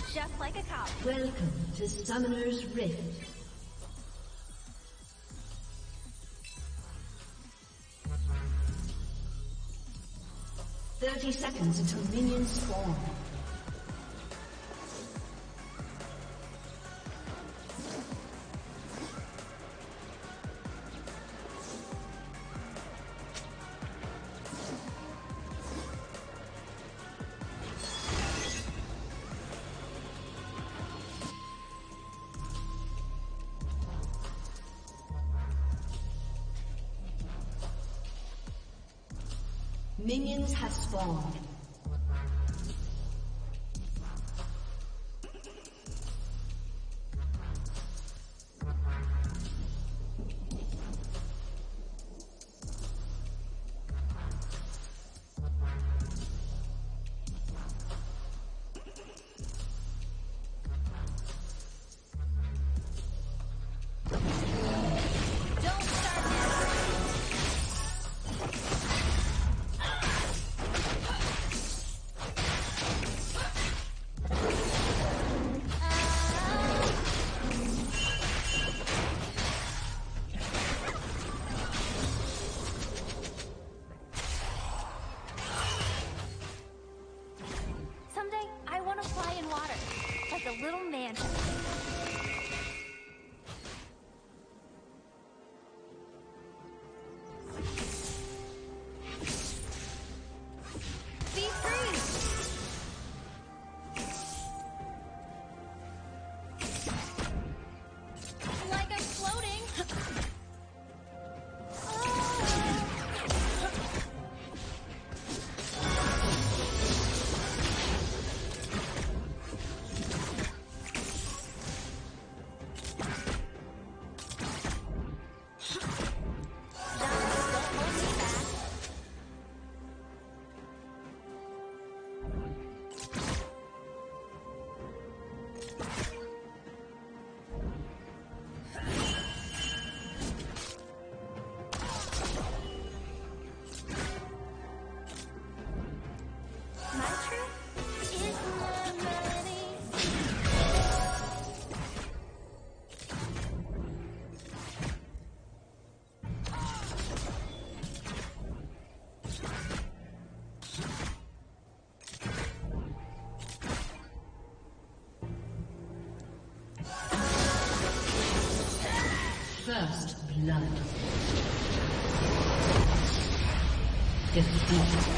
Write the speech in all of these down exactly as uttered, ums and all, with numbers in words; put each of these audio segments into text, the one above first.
just like a cop. Welcome to Summoner's Rift. Thirty seconds until minions spawn. Minions have spawned. First blood. Defeat.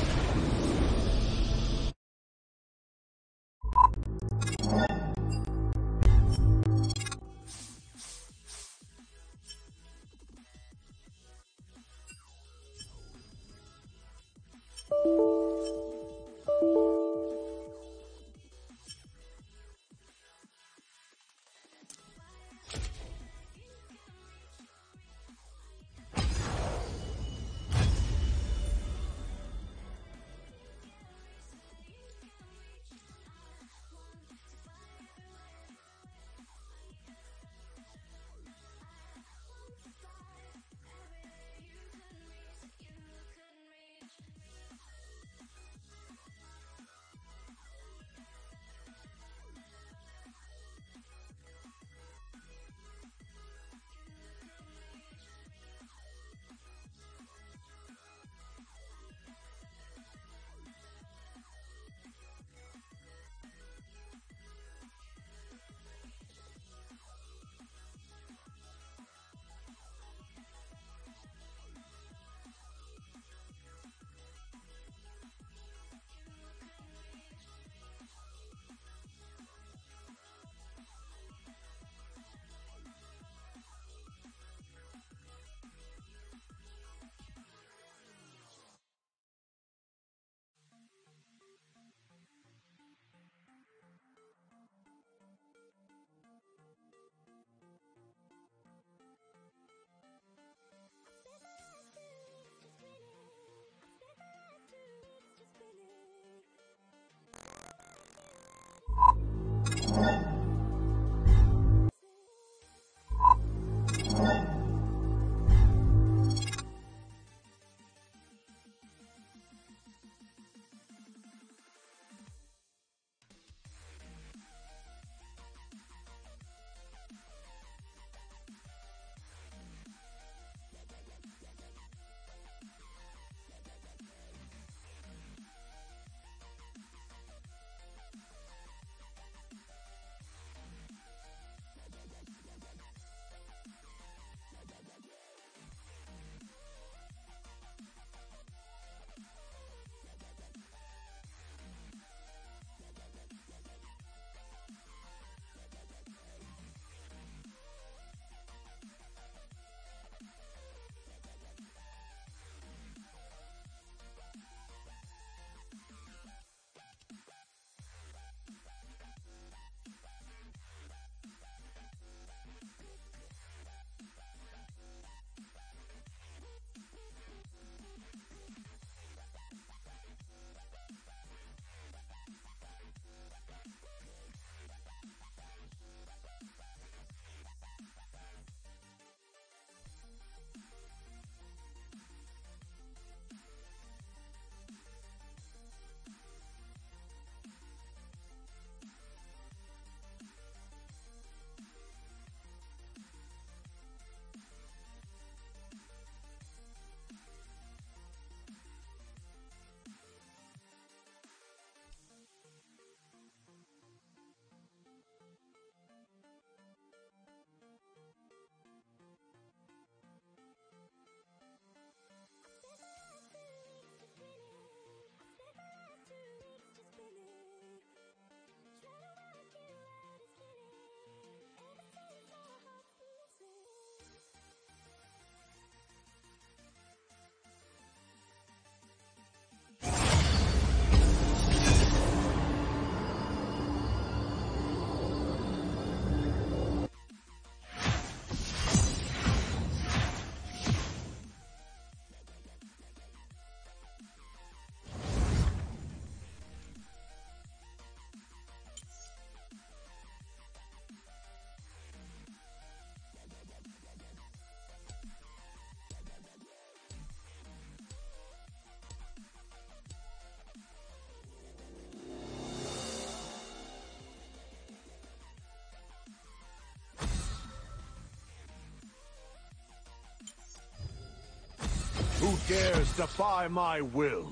dares defy my will?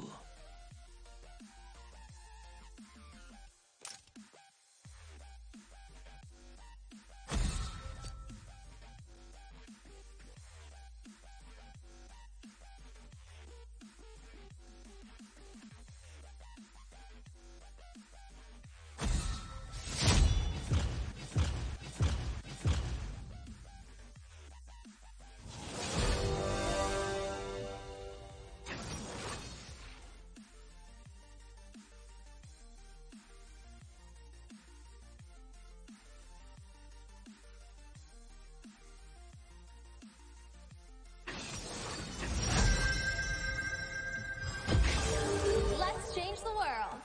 Let's change the world.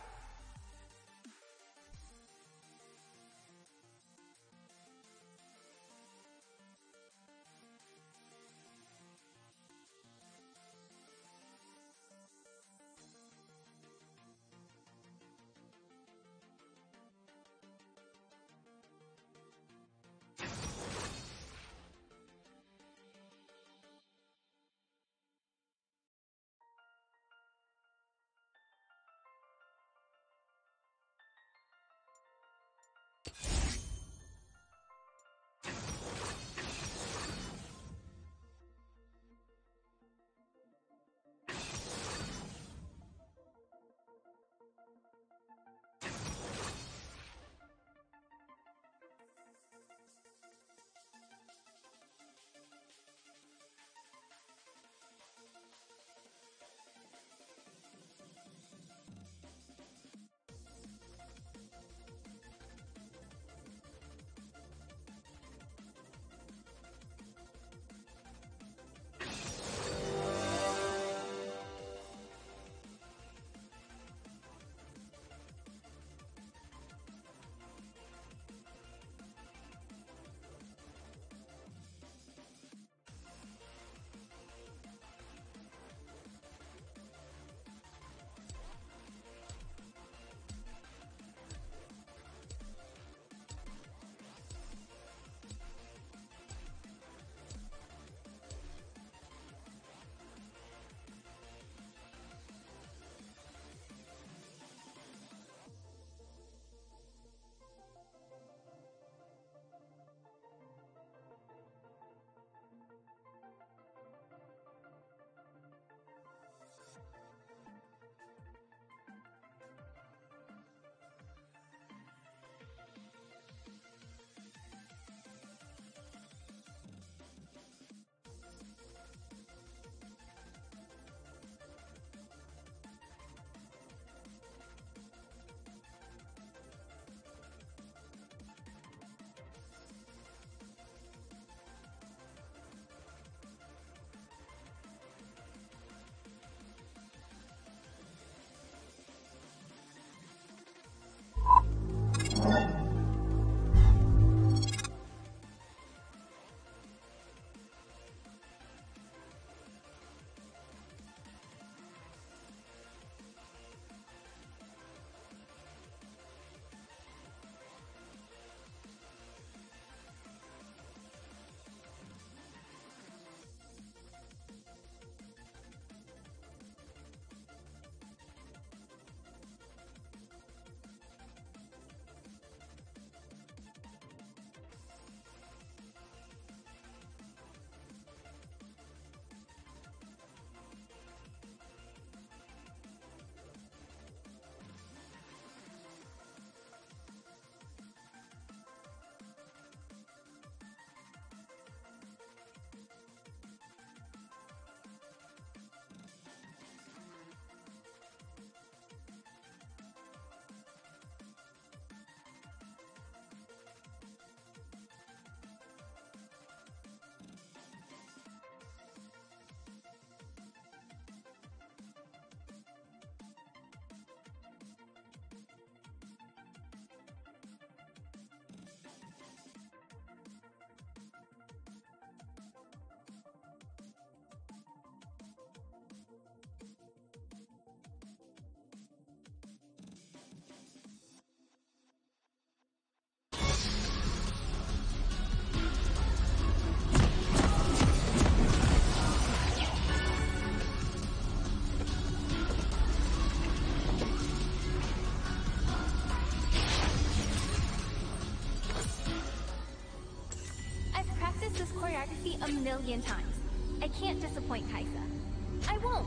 million times. I can't disappoint Kaisa. I won't.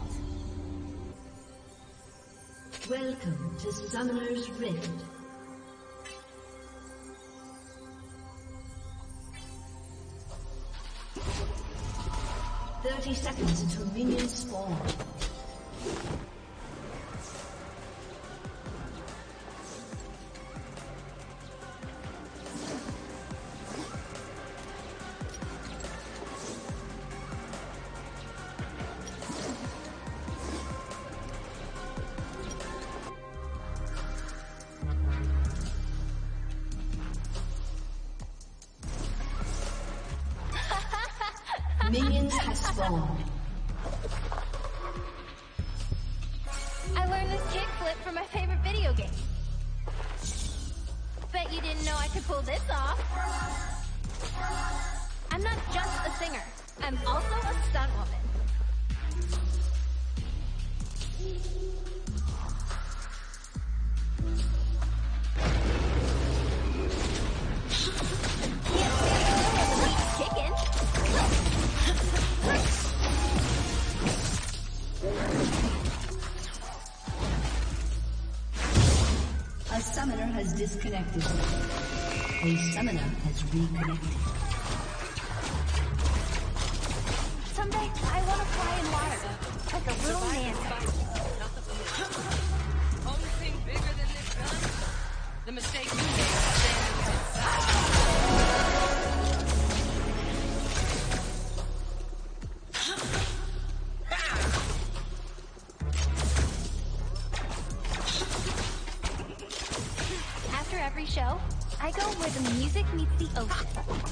Welcome to Summoner's Rift. Thirty seconds until minions spawn. Minions have spawned. I learned this kickflip from my favorite video game. Bet you didn't know I could pull this off. I'm not just a singer. I'm also a stunt woman. A summoner has disconnected. A summoner has reconnected. Someday, I want to fly in water, like a little man. Only thing bigger than this gun? The mistake you made standing inside. After every show, I go where the music meets the ocean.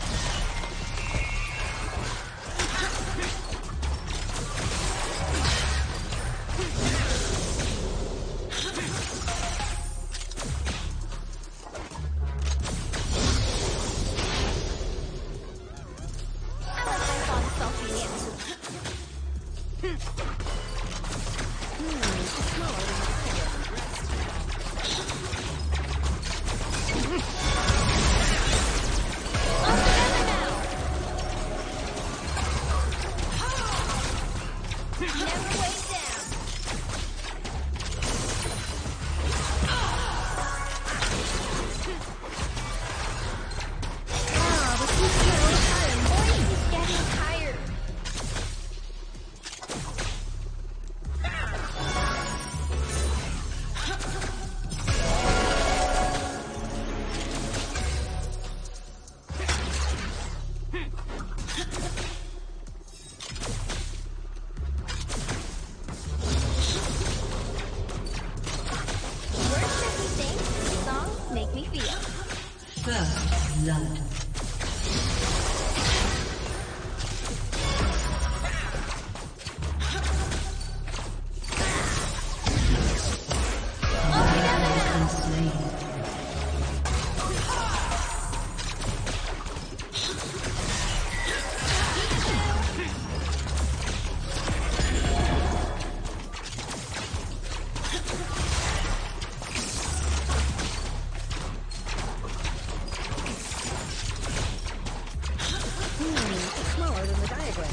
I like my song Salty Dance. Never wait down. Oh, this is so tired. Boy, he's getting tired. Words make me think, songs make me feel. First blood. All together now. And slain. Smaller than the diagram.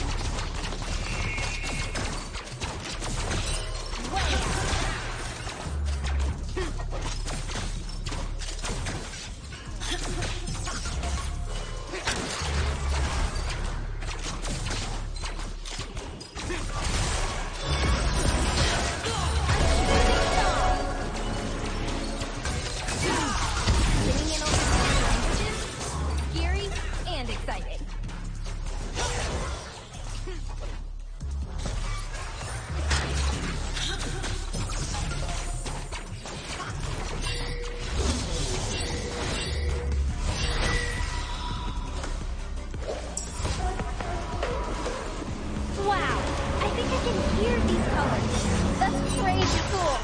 Singing in over foreign languages, scary and exciting. Wow, I think I can hear these colors. That's crazy cool.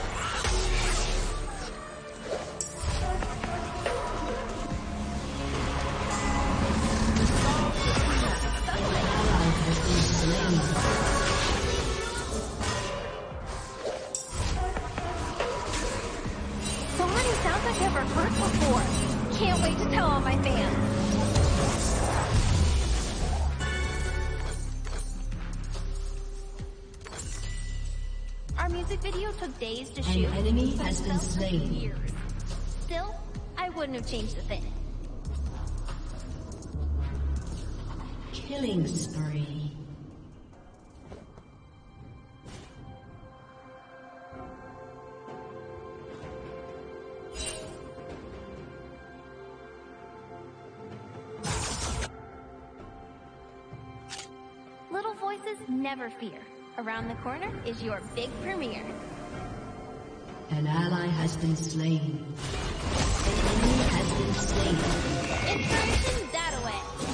Ally has been slain. Somebody sounds like I've ever heard before. Can't wait to tell all my fans. took days to An shoot. enemy but has it been felt like slain. years. Still, I wouldn't have changed a thing. Killing spree. Little voices never fear. Around the corner is your big premiere. An ally has been slain. An enemy has been slain. Inspiration that away.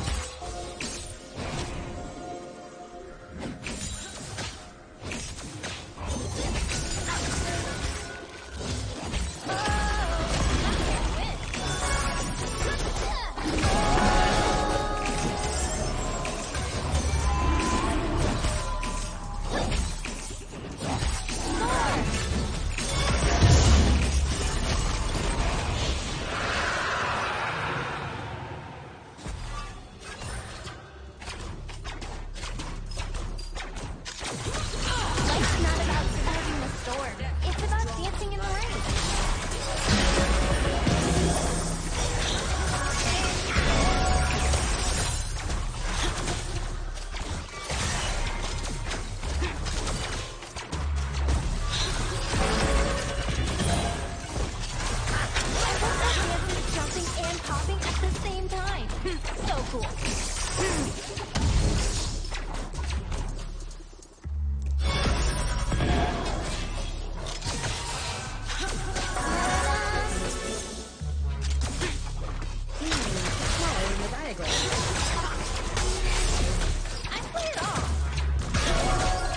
Life's not about surviving the storm. It's about dancing in the rain. I love that dancing, jumping, and popping at the same time. So cool. Smaller than the diagram. I play it all.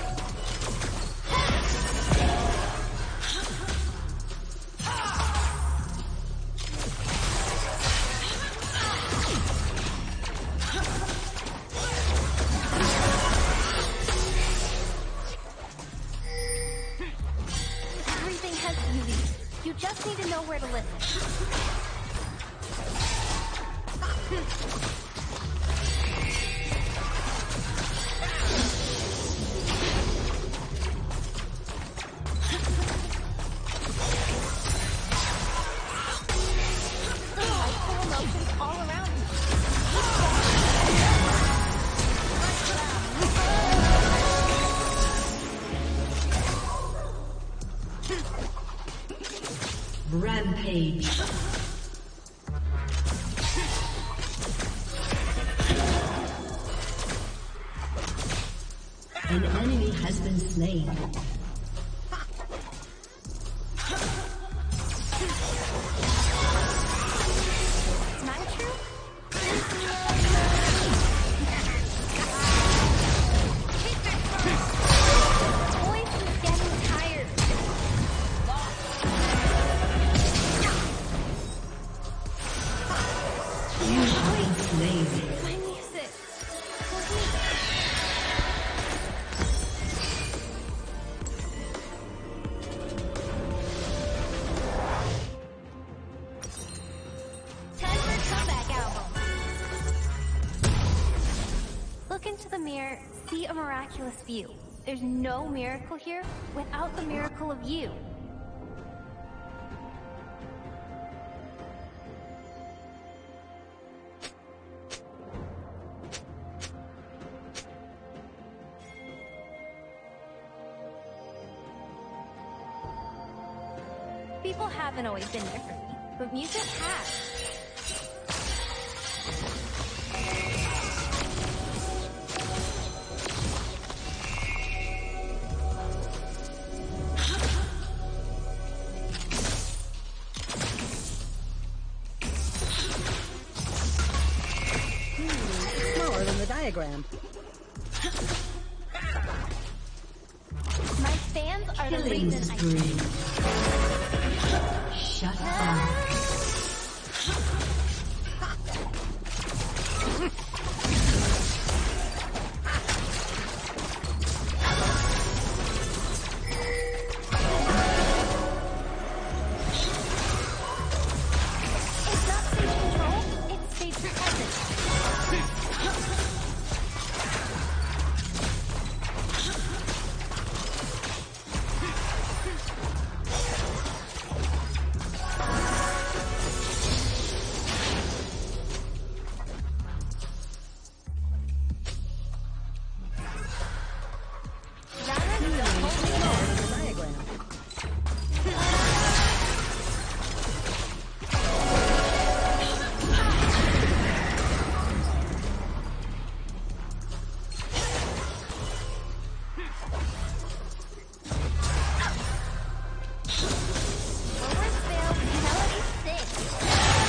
Everything has beauty. You just need to know where to listen. Delightful emotions all around you. Rampage. An enemy has been slain. Nitro? Voice is getting tired. You have been slain. My music. Time for a comeback album. Look into the mirror, see a miraculous view. There's no miracle here without the miracle of you. People haven't always been there for me, but music has. Smaller than the diagram. My fans are the Killing reason I spree. Shut down. It's not stage control, it's stage presence. Lower spell, Melody six.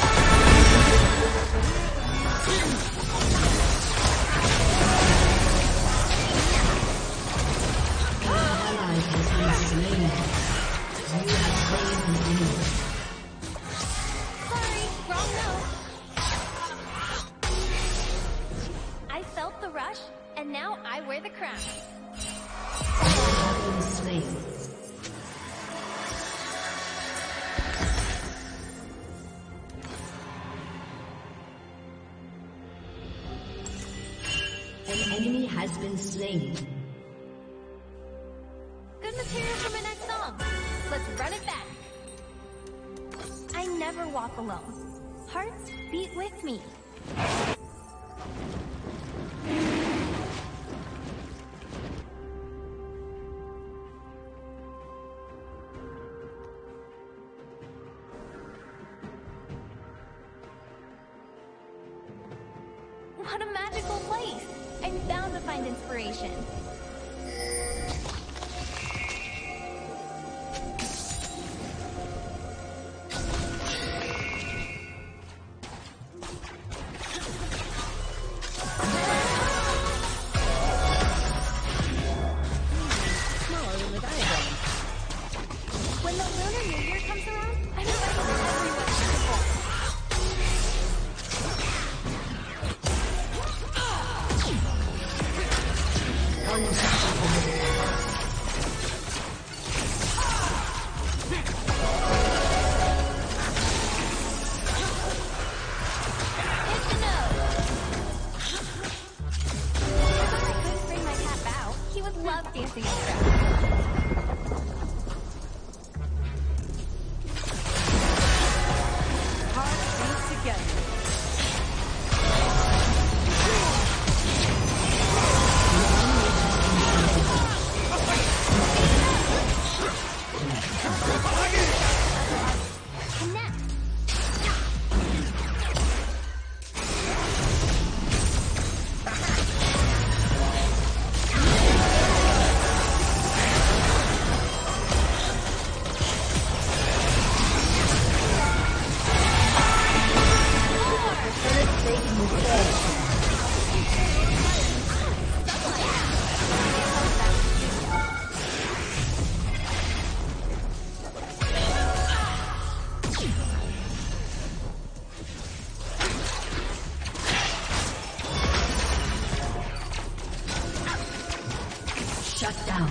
Ally has been slain. You have slain an enemy. Sorry, wrong note. I felt the rush, and now I wear the crown. Have been slain. An enemy has been slain. Good material for my next song. Let's run it back. I never walk alone. Hearts beat with me. What a magical place! I'm bound to find inspiration. Smaller than the diagram. When the Lunar New Year comes around, I'm inviting everyone to perform. Hit the nose. I thought I couldn't bring my cat Bao. He would love dancing in the crowd. Hearts beat together. Connect. Shut down.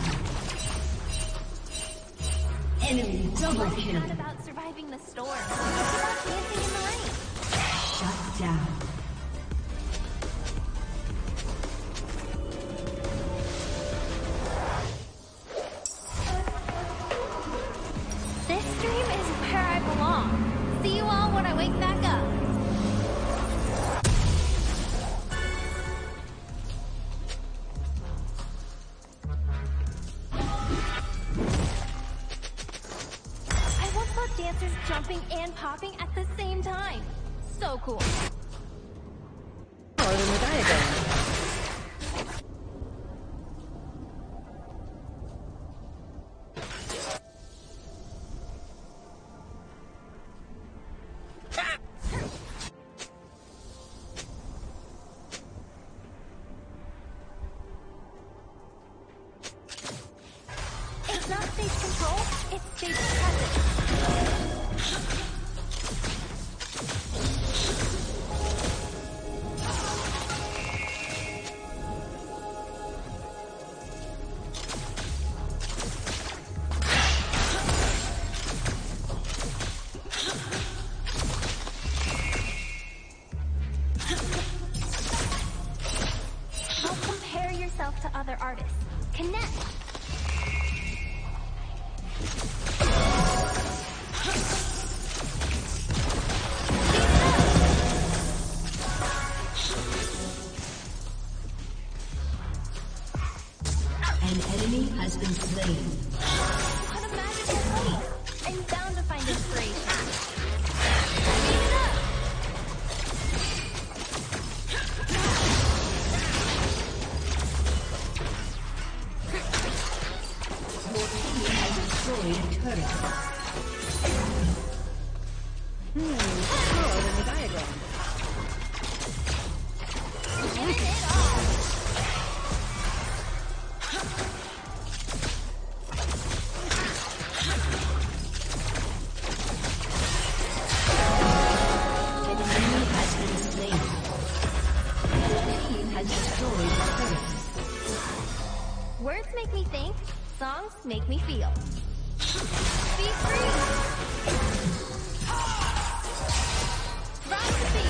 Enemy double It's kill. not about surviving the storm. It's about dancing in the rain. Shut down. This stream is where I belong. See you all when I wake back up. I once saw dancers jumping and popping at the same time. So cool. Smaller than the diagram. It's not stage control, it's stage presence. Don't compare yourself to other artists. Connect. An enemy has been slain. What a magical place. I'm bound to find inspiration. Speed it up. Your team has destroyed a turret. Hmm, smaller than the diagram. Giving it all. An enemy has been slain. Your team has destroyed the turret. Words make me think, songs make me feel. Be free! Rise to be!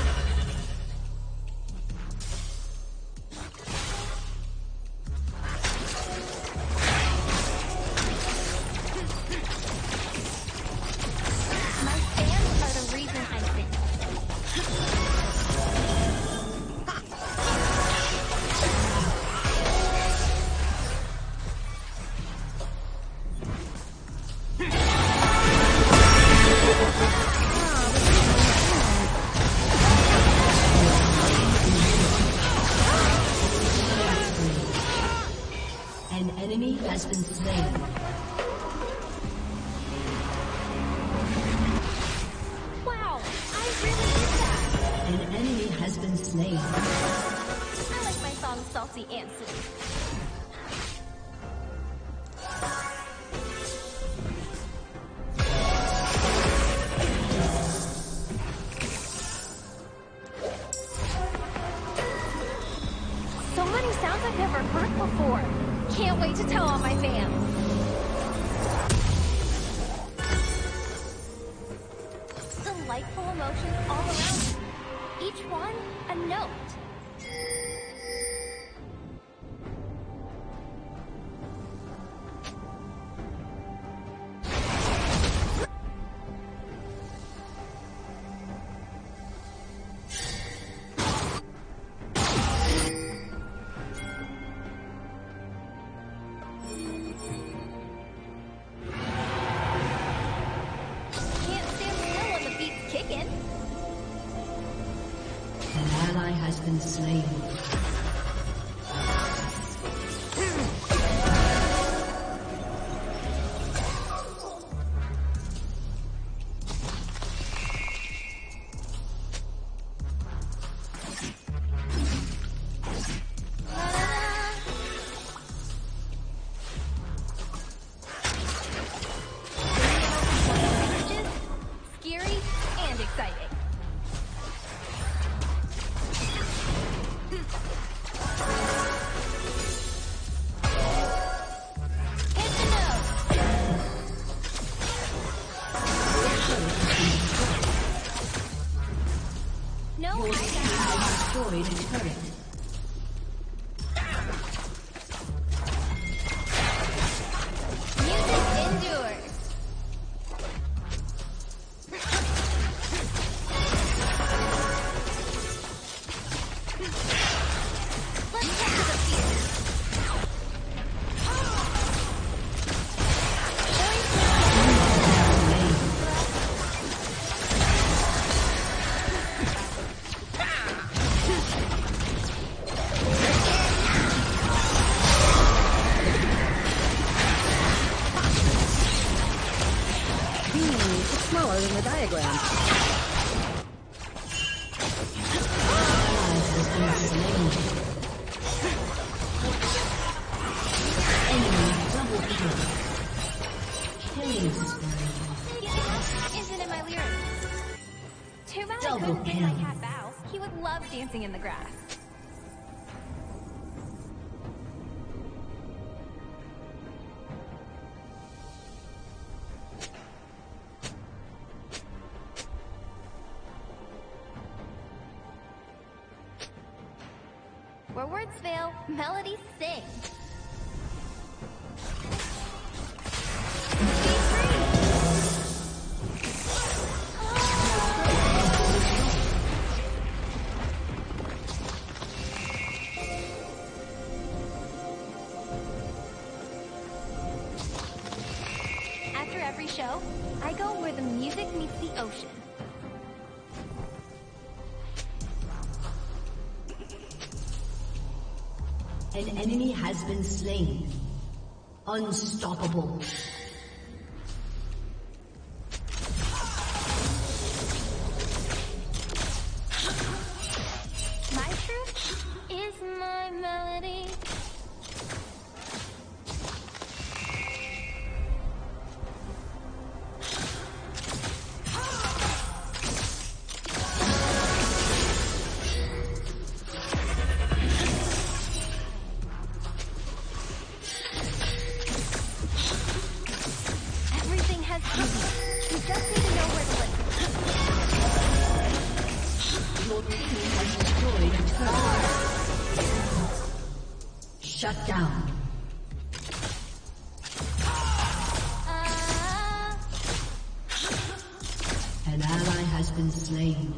My fans are the reason I sing. An enemy has been slain. Wow, I really did that. An enemy has been slain. I like my song salty and sweet. So many sounds I've never heard before. Can't wait to tell all my fans. Delightful emotions all around me. Each one a note. Can't stand still when the beat's kicking. An ally has been slain. Scary and exciting. Hit the nose. No, I Destroyed a turret. music endures. Let's get to the field. Hmm, it's smaller than the diagram. Allies has been slain. Enemy double kill. Killing spree. Isn't in my lyrics. Too bad I Double couldn't make my kill. cat bow. He would love dancing in the grass. Where words fail, melodies sing. Be free! After every show, I go where the music meets the ocean. An enemy has been slain. Unstoppable. just need to know where to listen. Your team has destroyed a turret. Shut down. Uh, An ally has been slain.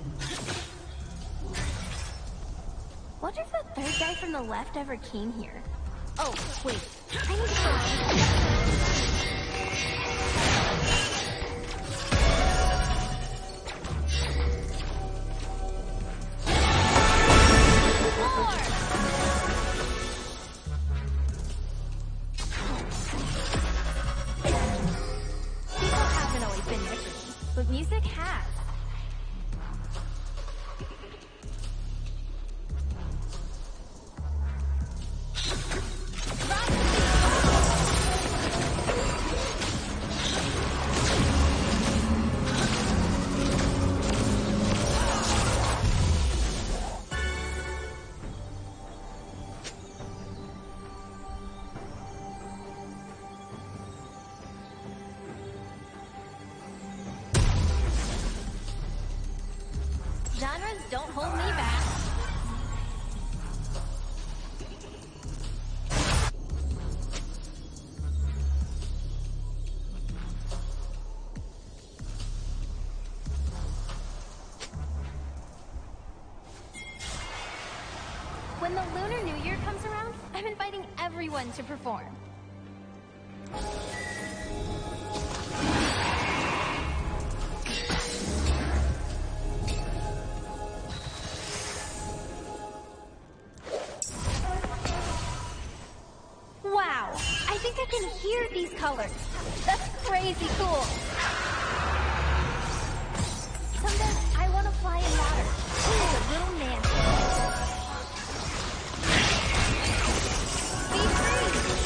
wonder if the third guy from the left ever came here. Oh, wait. I need to go. People haven't always been there for me, but music has. Genres don't hold me back. When the Lunar New Year comes around, I'm inviting everyone to perform. Wow, I think I can hear these colors. That's crazy cool. Someday I want to fly in water. Like a little man. Be free.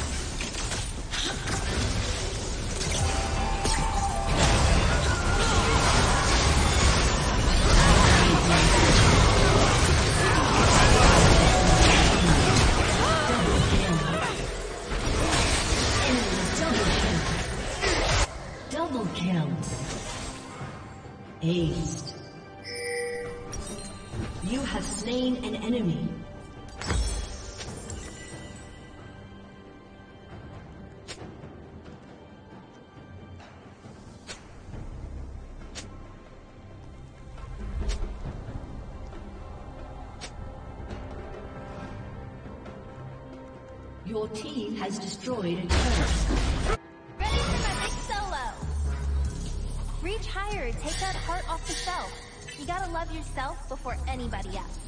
Double kill. Aced. You have slain an enemy. Your team has destroyed a turret. Ready for my big solo. Reach higher, take that heart off the shelf. You gotta love yourself before anybody else.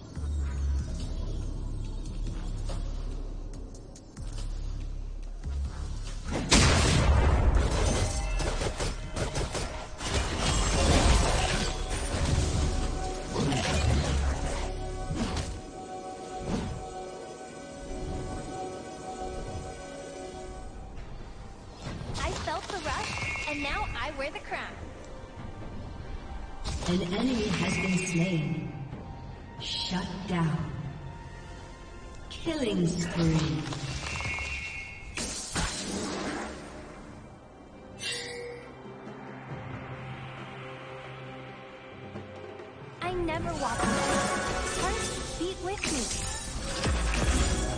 I felt the rush, and now I wear the crown. An enemy has been slain. Shut down. Killing spree. I never walk alone. Hearts beat with me.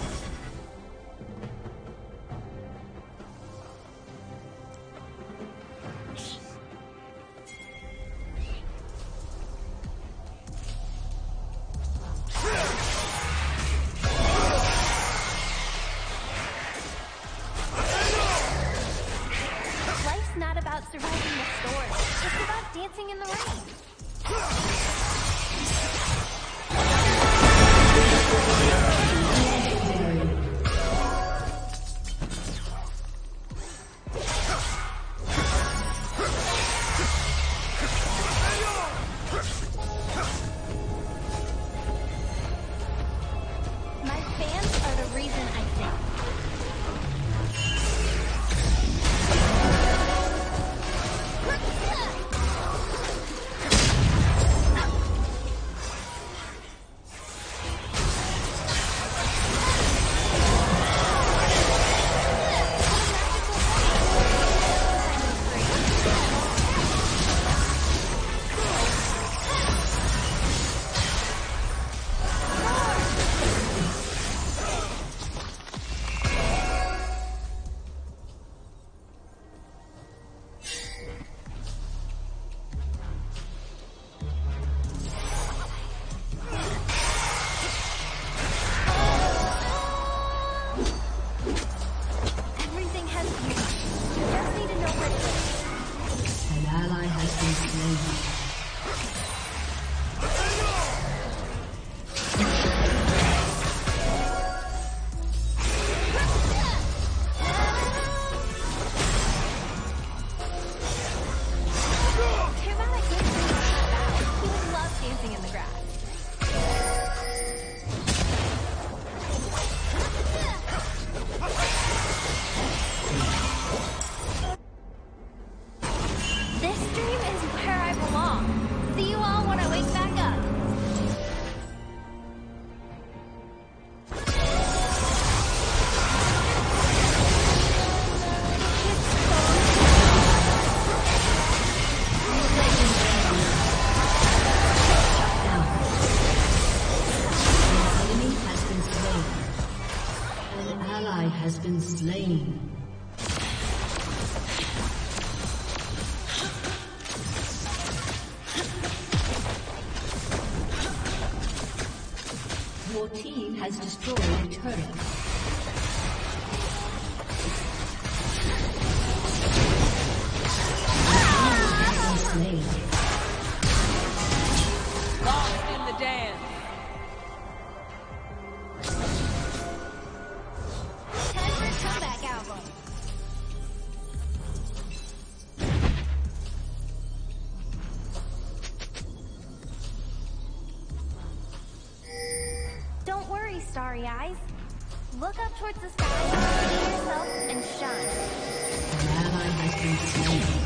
Life's not about surviving the storm. It's about dancing in the rain. My fans are the reason I sing. Your team has destroyed a turret. Slain. Lost in the dance. Time for a comeback album. Don't worry, Starry Eyes. Look up towards the sky, see yourself, and shine. An ally has been slain.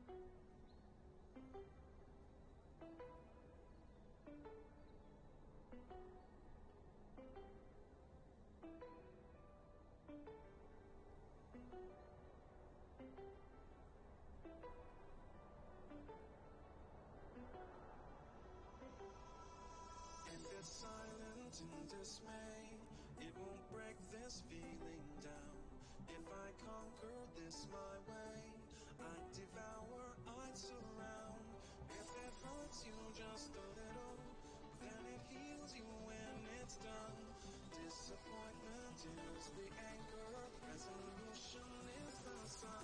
If it's silent in dismay, it won't break this feeling down. If I conquer this my way, I'd devour, I'd surround. If it hurts you just a little, then it heals you when it's done. Disappointment is the anchor, resolution is the sun.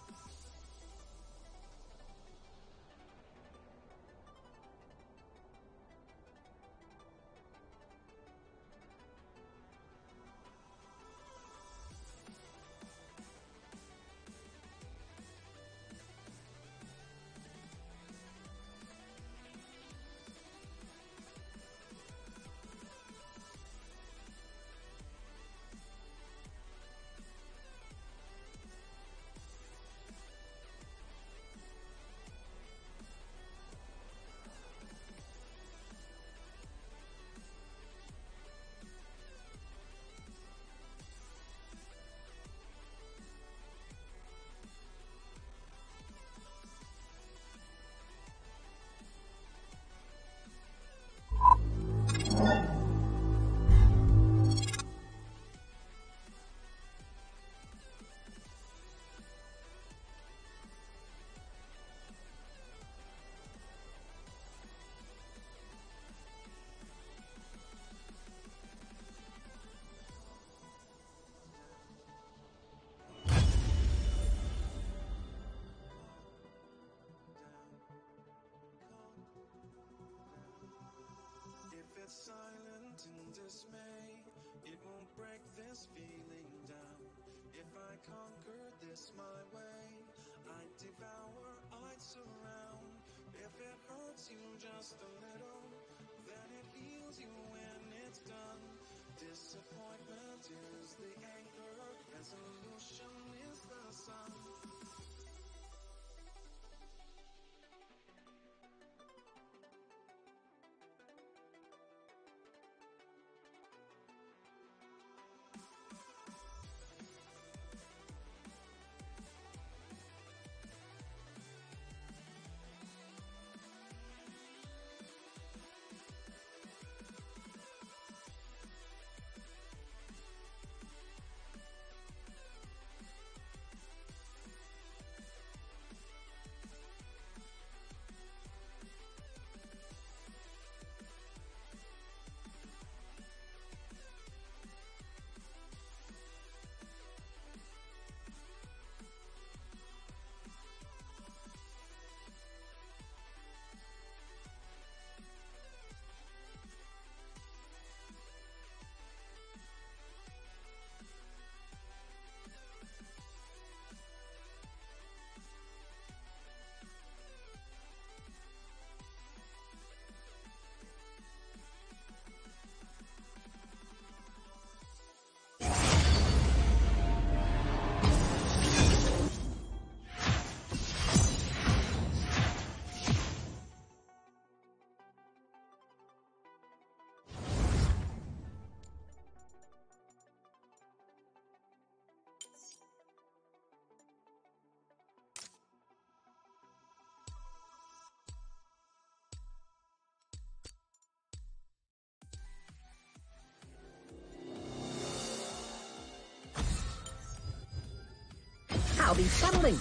Silent in dismay, it won't break this feeling down. If I conquer this my way, I'd devour, I'd surround. If it hurts you just a little, then it heals you when it's done. Disappointment is the anchor, resolution is the sun. I'll be settling.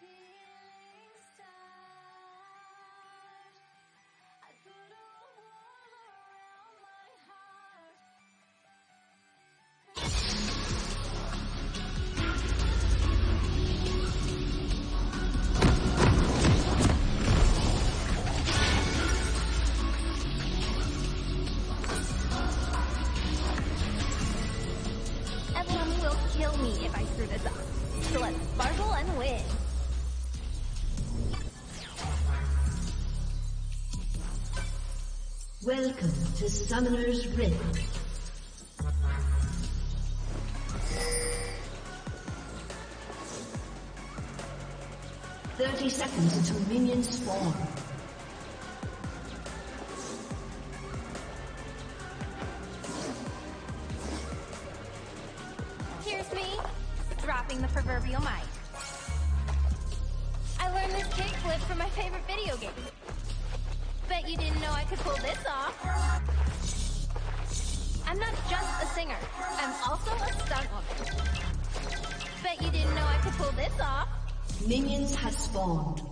feelings start. I put a wall around my heart. Everyone will kill me if I screw this up. So let's sparkle and win. Welcome to Summoner's Rift. Thirty seconds until minions spawn. Here's me, dropping the proverbial mic. I learned this kickflip from my favorite video game. Bet you didn't know I could pull this off. I'm not just a singer, I'm also a stunt woman. Bet you didn't know I could pull this off. Minions have spawned.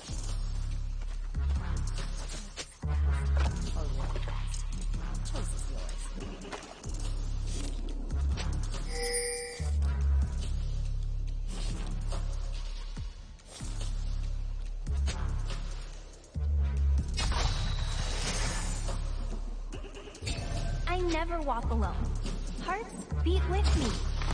I never walk alone. Hearts beat with me.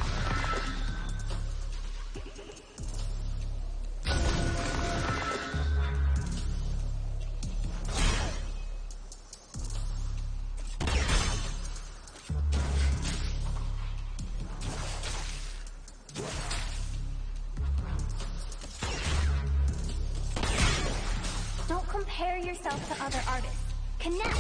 Don't compare yourself to other artists. Connect!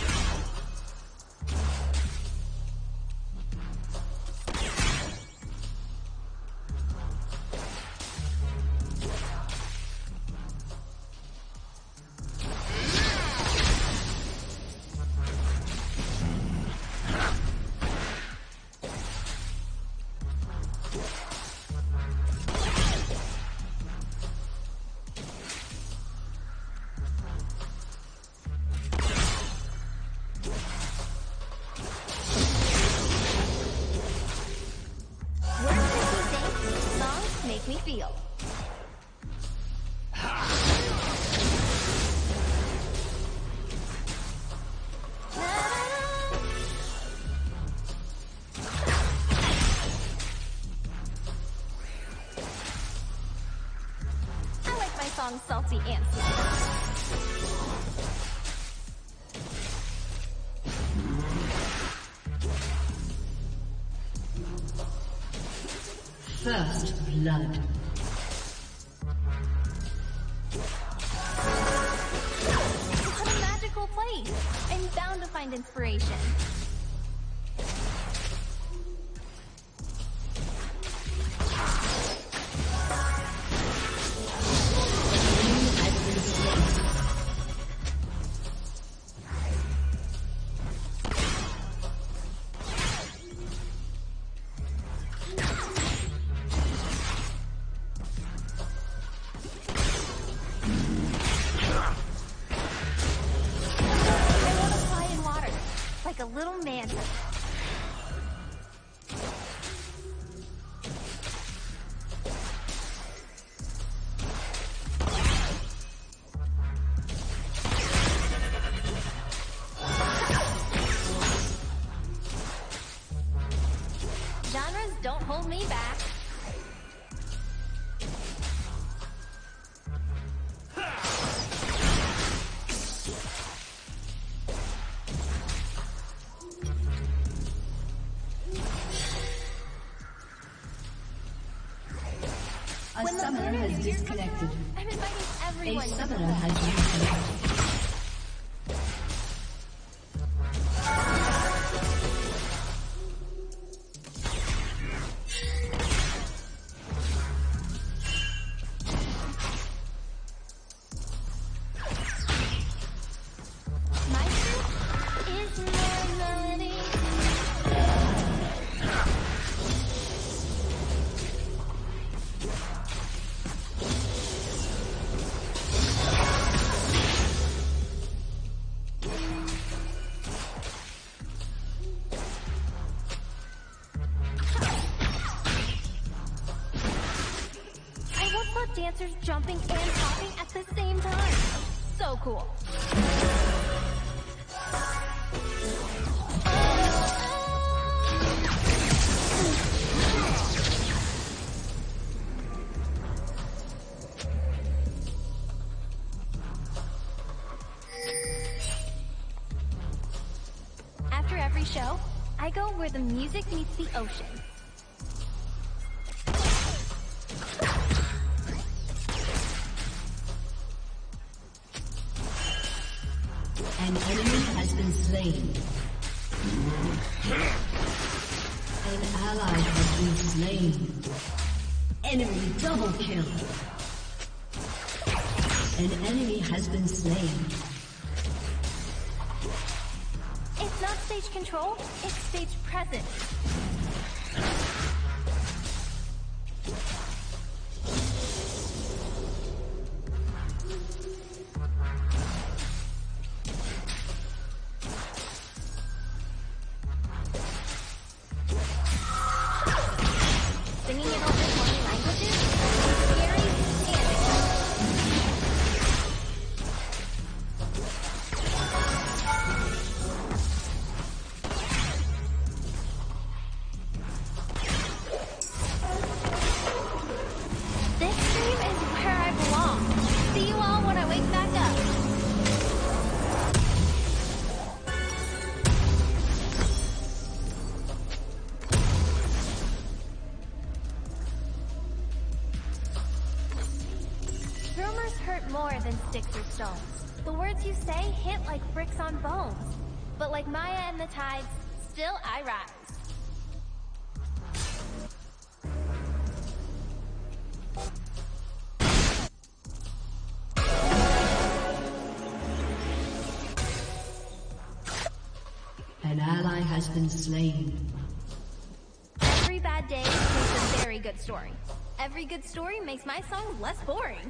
Make me feel. I like my song salty and sweet. First blood. What a magical place! I'm bound to find inspiration. Like a little man. Genres don't hold me back. A summoner has disconnected. I'm inviting A everyone to summoner the has disconnected. My truth is my melody. jumping and popping at the same time. So cool. After every show, I go where the music meets the ocean. An enemy has been slain. An ally has been slain. Enemy double kill. An enemy has been slain. It's not stage control, it's stage presence. Singing in over twenty languages? Scary and this stream is where I belong. See you all when I wake back up. Rumors hurt more than sticks or stones. The words you say hit like bricks on bones. But like Maya and the tides, still I rise. An ally has been slain. Every bad day makes a very good story. Every good story makes my song less boring.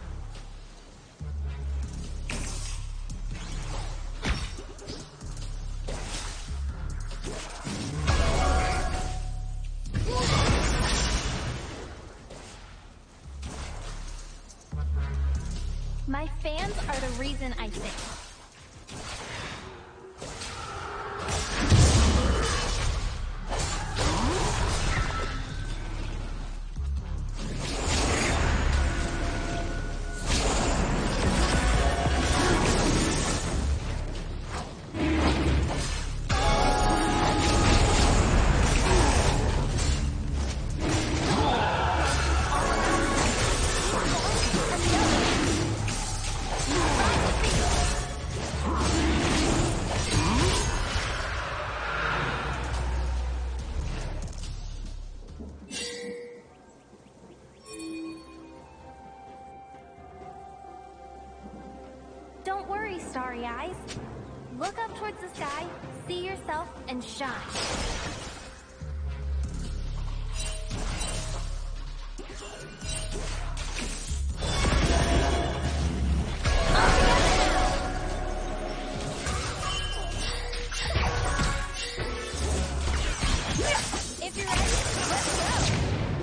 My fans are the reason I sing. Don't worry, starry eyes. Look up towards the sky, see yourself, and shine. If you're ready, let's go!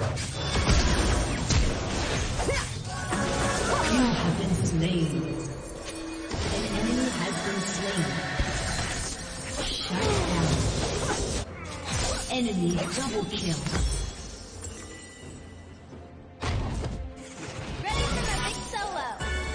You have been slain. An enemy has been slain. Shut down. Enemy double kill. Ready for my big solo!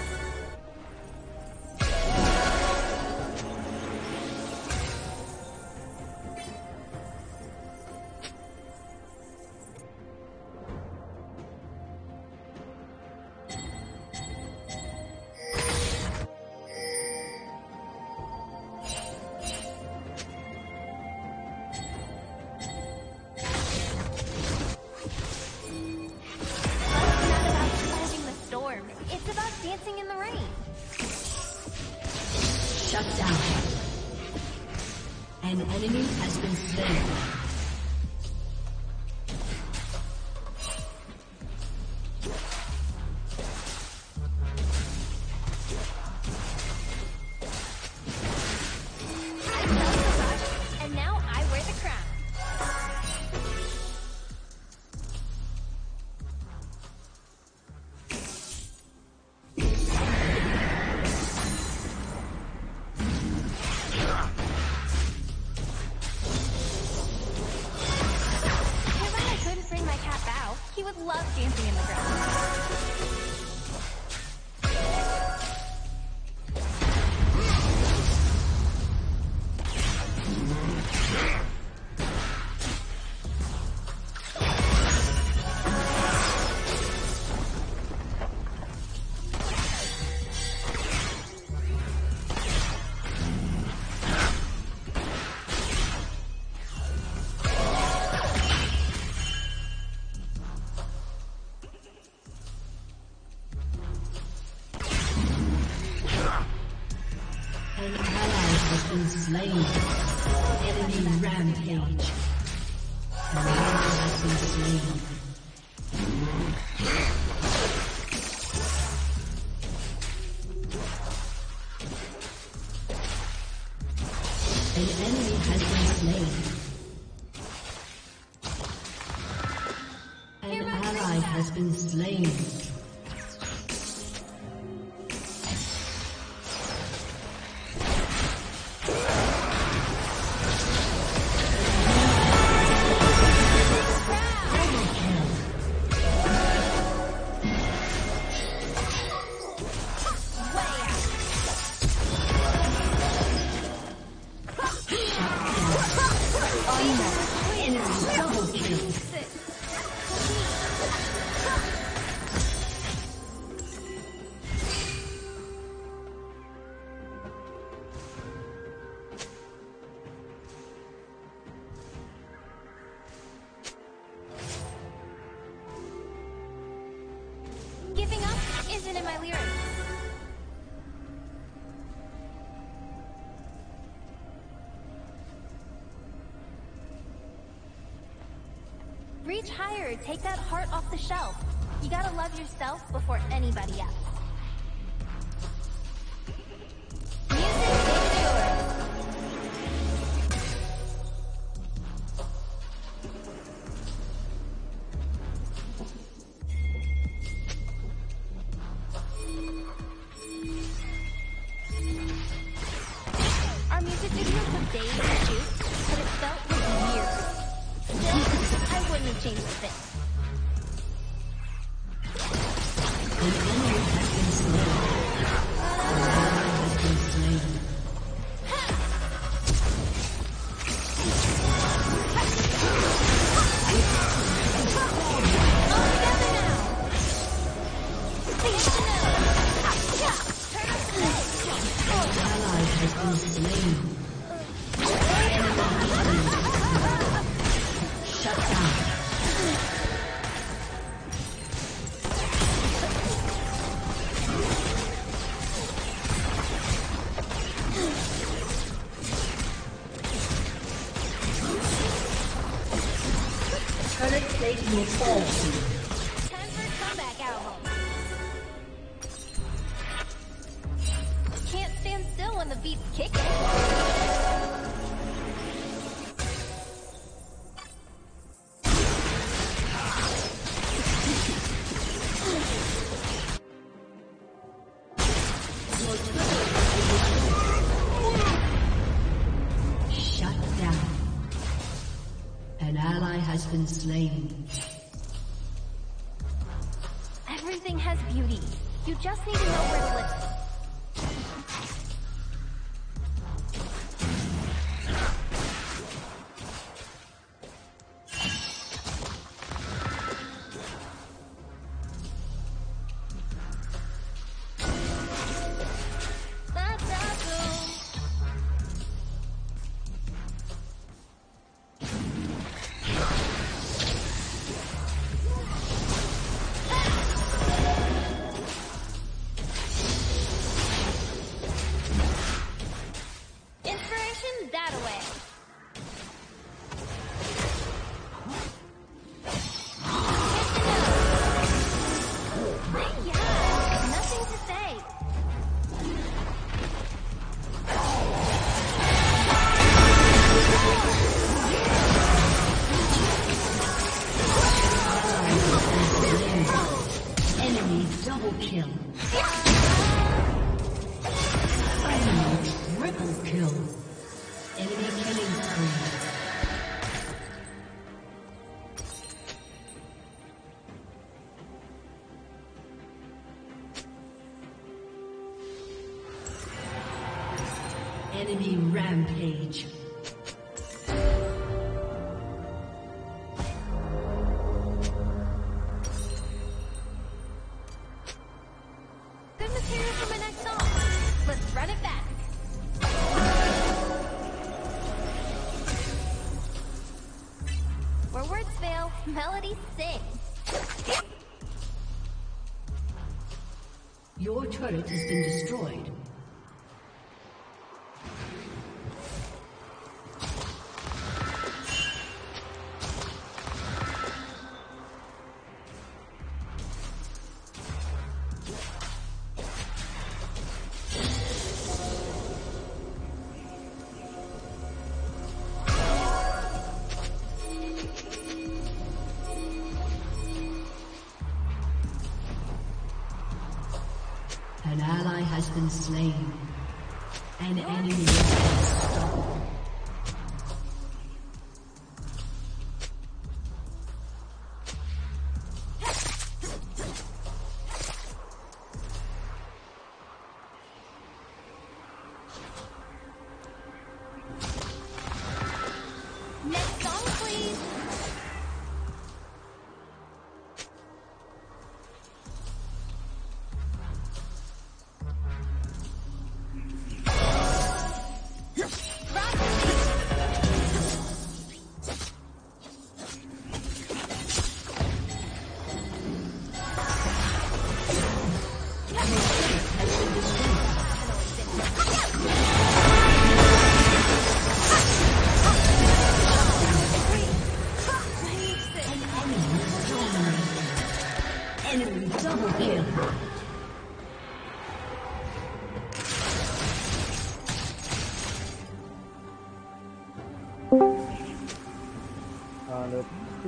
It's about dancing in the rain. Shut down. An enemy has been slain. I felt the rush, and now I wear the crown. An ally has been slain. Enemy rampage. An ally has been slain. An enemy has been slain. An ally has been slain. Giving up isn't in my lyrics. Reach higher, take that heart off the shelf. You gotta love yourself before anybody else. Music is yours. Our music video took days to shoot, but it felt like years. Still, I wouldn't have changed a thing. An enemy has been slain. An ally has been slain. All together now! Face to nose! Turn up the legs! An ally has been slain. Shut down. Turret plate will fall soon. Time for a comeback album. Can't stand still when the beat's kicking. Shut down. An ally has been slain. Everything has beauty. You just need to know where to live. That's awesome. Inspiration that away. Yeah, nothing to say. Enemy double kill. Enemy triple kill. Enemy killing spree. Enemy rampage. Good material for my next song. Let's run it back. Where words fail, melodies sing. Your turret has been destroyed. An ally has been slain. An enemy has been stopped. Next song, please. Enemy double kill. Alle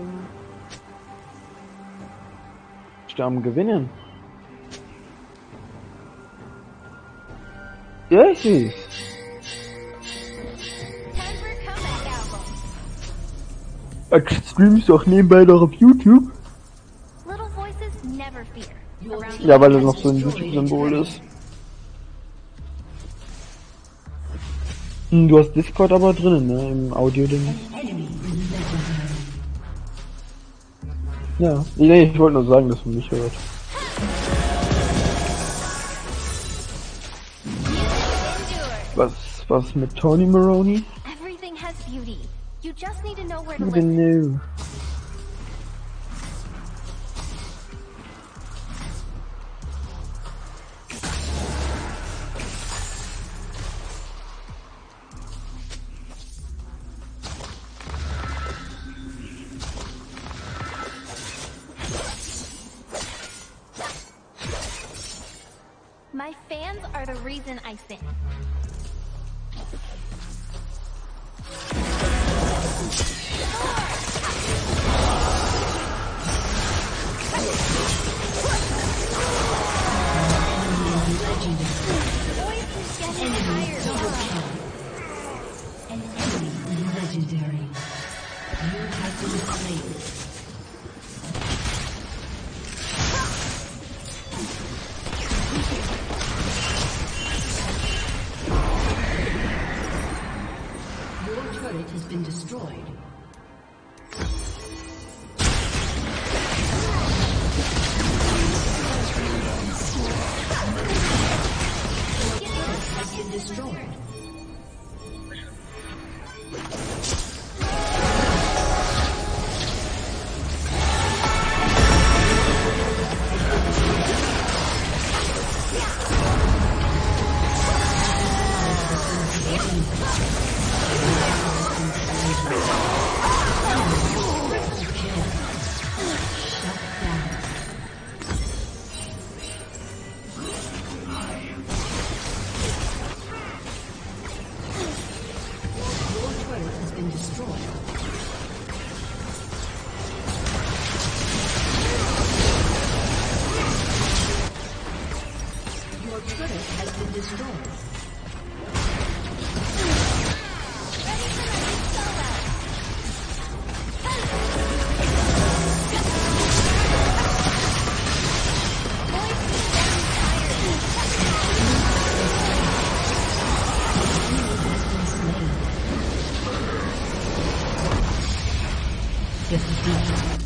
Stamm gewinnen. Jesse! Time for a comeback album. Jetzt streamst du auch nebenbei noch auf YouTube? Little voices never fear. Around Ja, weil das noch so ein YouTube-Symbol ist. Hm, du hast Discord aber drinnen, ne? Im Audio-Ding. Ja. Nee, ich wollte nur sagen, dass man mich hört. Was, was mit Tony Maroney? Everything has beauty. You just need to know where to You didn't listen. know. My fans are the reason I sing. Voices get tired. An enemy is legendary. You have been slain. Your turret has been destroyed. Has been destroyed. Your turret has been destroyed. Your turret has been destroyed. Defeat.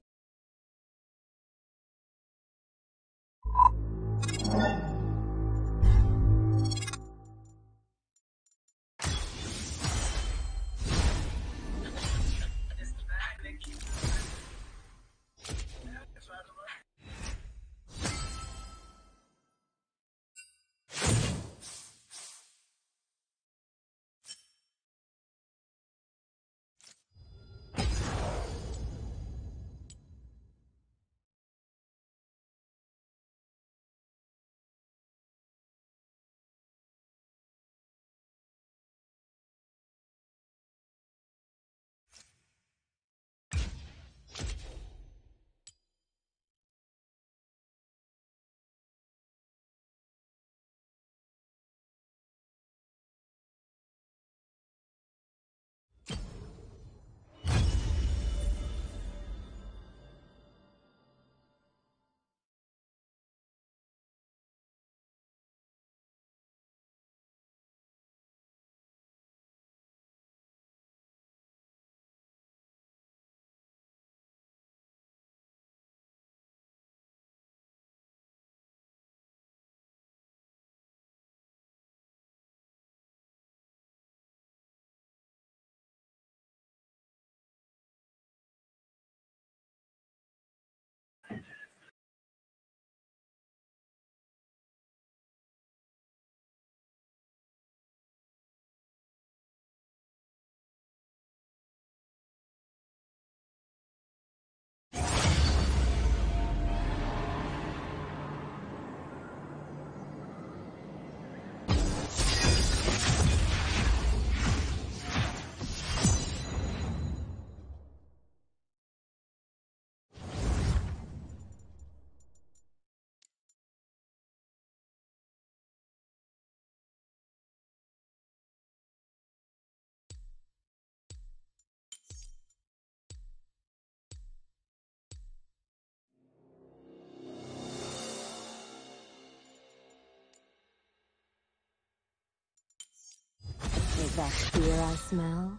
that fear I smell?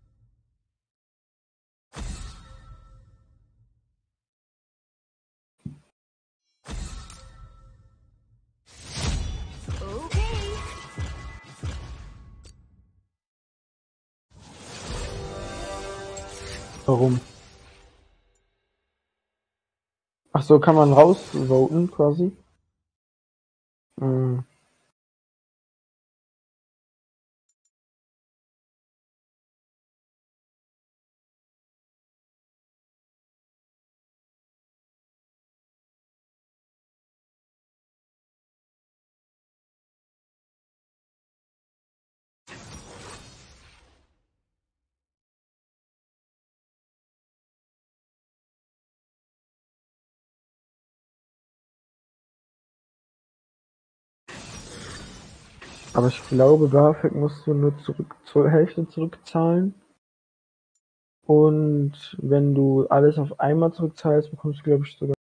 Okay. Warum? Ach so, kann man rausvoten quasi? Hm. Aber ich glaube, BAföG musst du nur zurück zur Hälfte zurückzahlen. Und wenn du alles auf einmal zurückzahlst, bekommst du, glaube ich, sogar.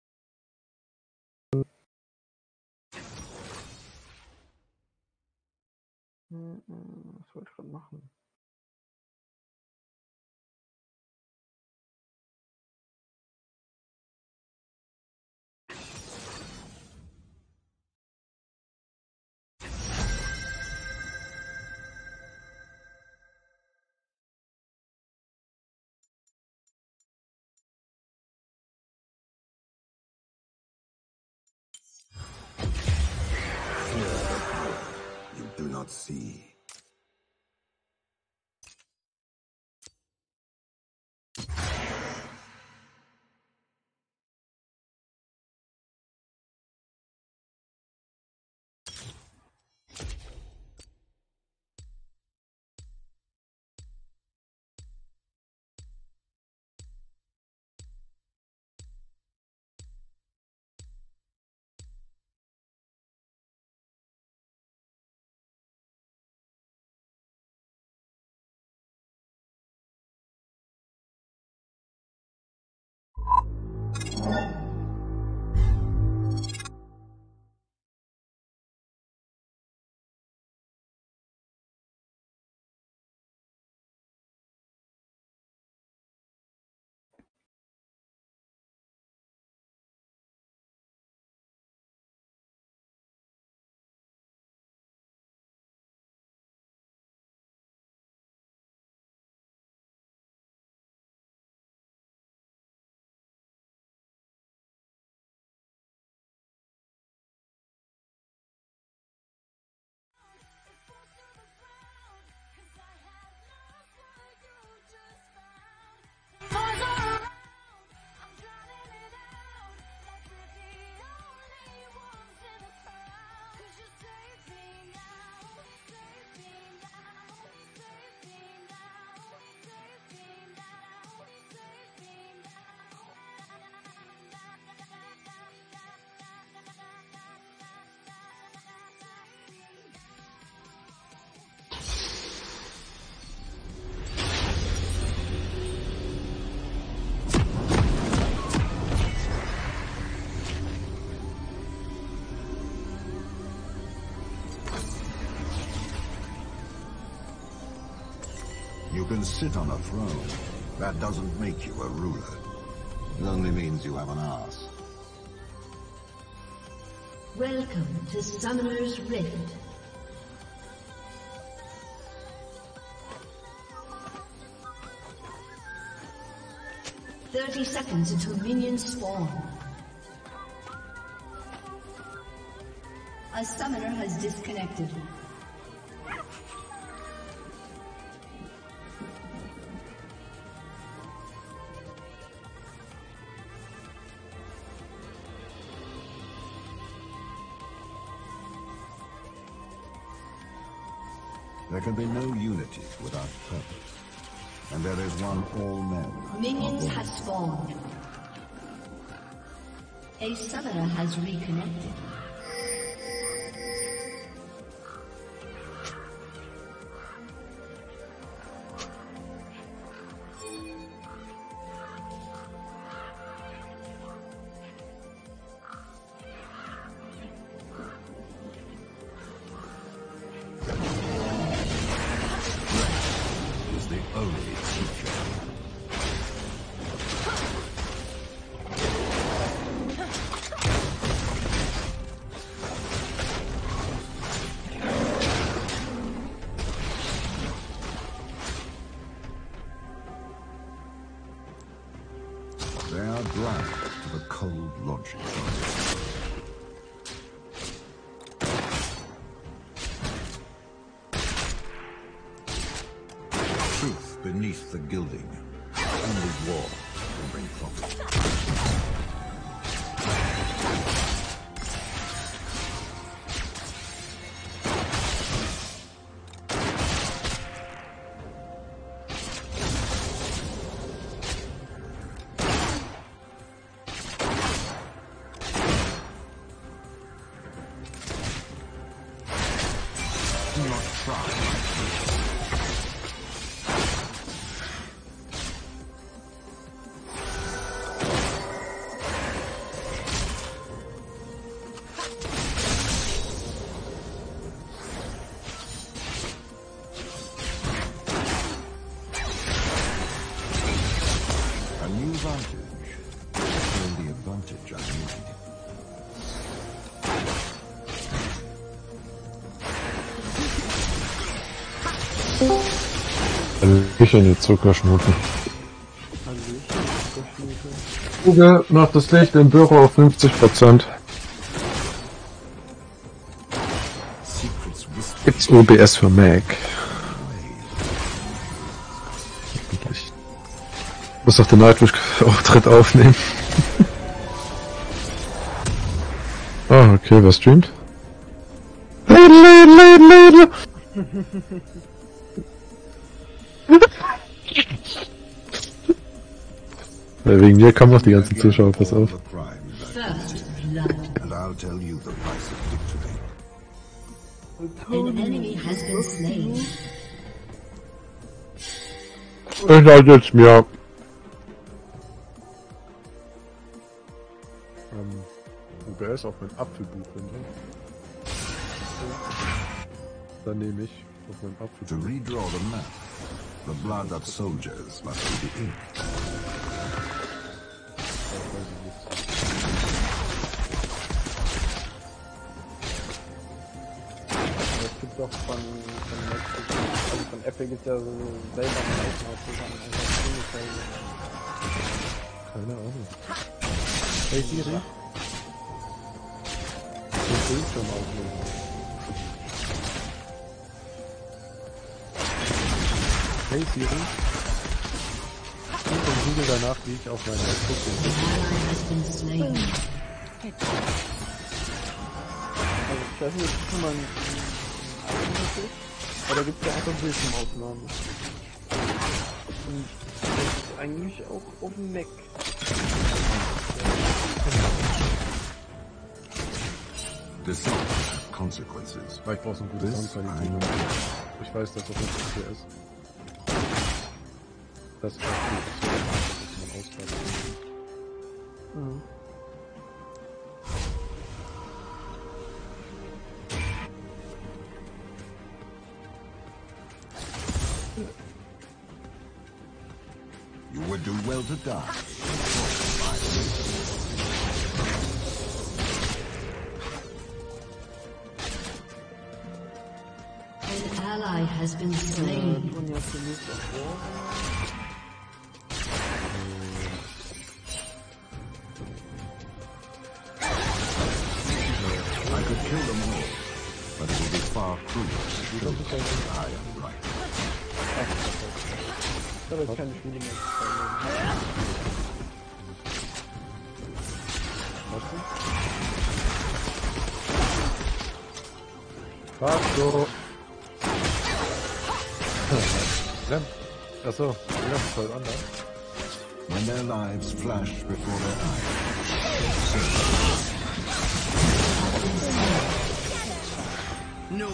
Was wollte ich gerade machen? You do not see. You can sit on a throne. That doesn't make you a ruler. It only means you have an ass. Welcome to Summoner's Rift. Thirty seconds until minions spawn. A summoner has disconnected. There can be no unity without purpose. And there is one all men. Minions have spawned. A summoner has reconnected. beneath the gilding. Only war will bring profit. Ich in die Zuckerschnute. Google macht das Licht im Büro auf fünfzig Prozent. Gibt's O B S für Mac? Ich muss doch den Nightwish-Auftritt aufnehmen. Ah, okay, wer streamt? Ja, wegen mir kommen noch die ganzen Zuschauer, pass auf. And I'll tell you the price of victory. An enemy has been slain. Ich halte jetzt mir. Ähm, O B S auf mein Apfelbuch hinter. Dann nehme ich auf mein Apfelbuch. To redraw the map, the blood of soldiers must be the ink. Es gibt doch von, von Netflix, also von Apple gibt ja so selber Seiten auf, wo man einfach Filme Keine Ahnung. Hey Siri? Den Bildschirm aufnehmen. Hey Siri? Und dann google danach, wie ich auf meine Notebook bin. Also ich weiß nicht, kann man aber da gibt es ja einfach Bildschirmaufnahmen. Und das ist eigentlich auch auf dem Mac. Deceit has consequences. Weil ich brauche so ein gutes Soundqualität. Ich weiß, dass das nicht so ist. Das ist auch gut. Das ist man ausklappen. Mhm. You would do well to die. An ally has been slain. I could kill them all, but it would be far crueler. I am right. Ich habe jetzt keine Spiele mehr. Was so? Renn. Achso, ja, das ist voll anders. When their lives flash before their eyes. No.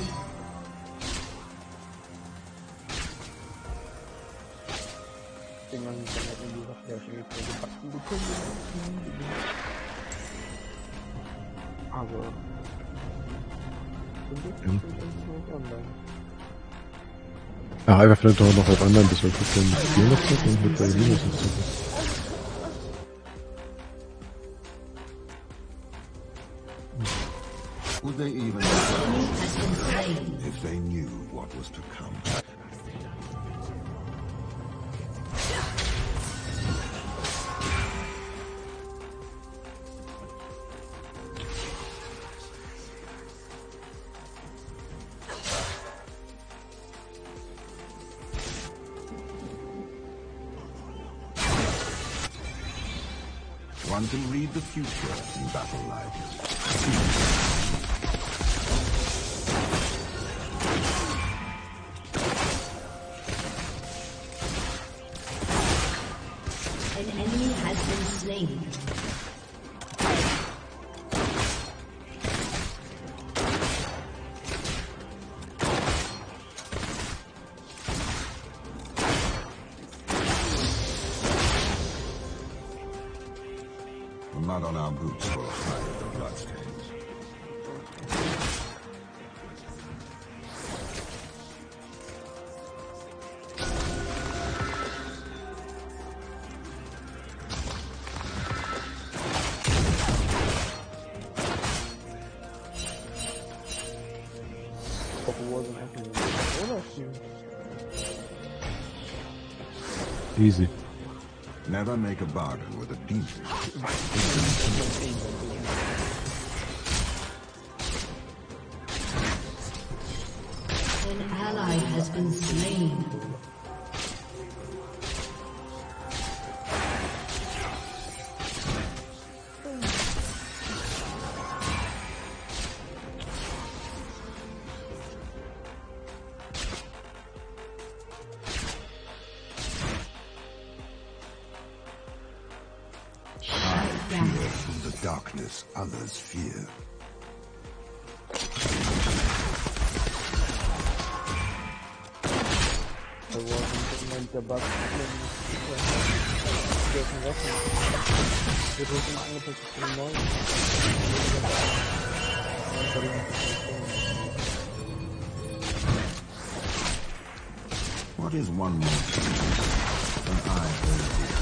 Irgendwann dann hat man die Sache ja schon gebacken bekommen. Aber Mhm. Ja, einfach vielleicht auch noch auf anderen, bis wir kurz den Spiel noch gucken und mit der Linux noch zocken. Would they even if they knew what was to come? One can read the future in battle lines. An enemy has been slain. The mud on our boots will hide the bloodstains. Easy. Never make a bargain with a demon. An ally has been slain. From the darkness others fear. Da war im Moment der Bug dürfen Waffen. Wir dürfen immer angepasst zu den neuen. What is one more thing than I heard?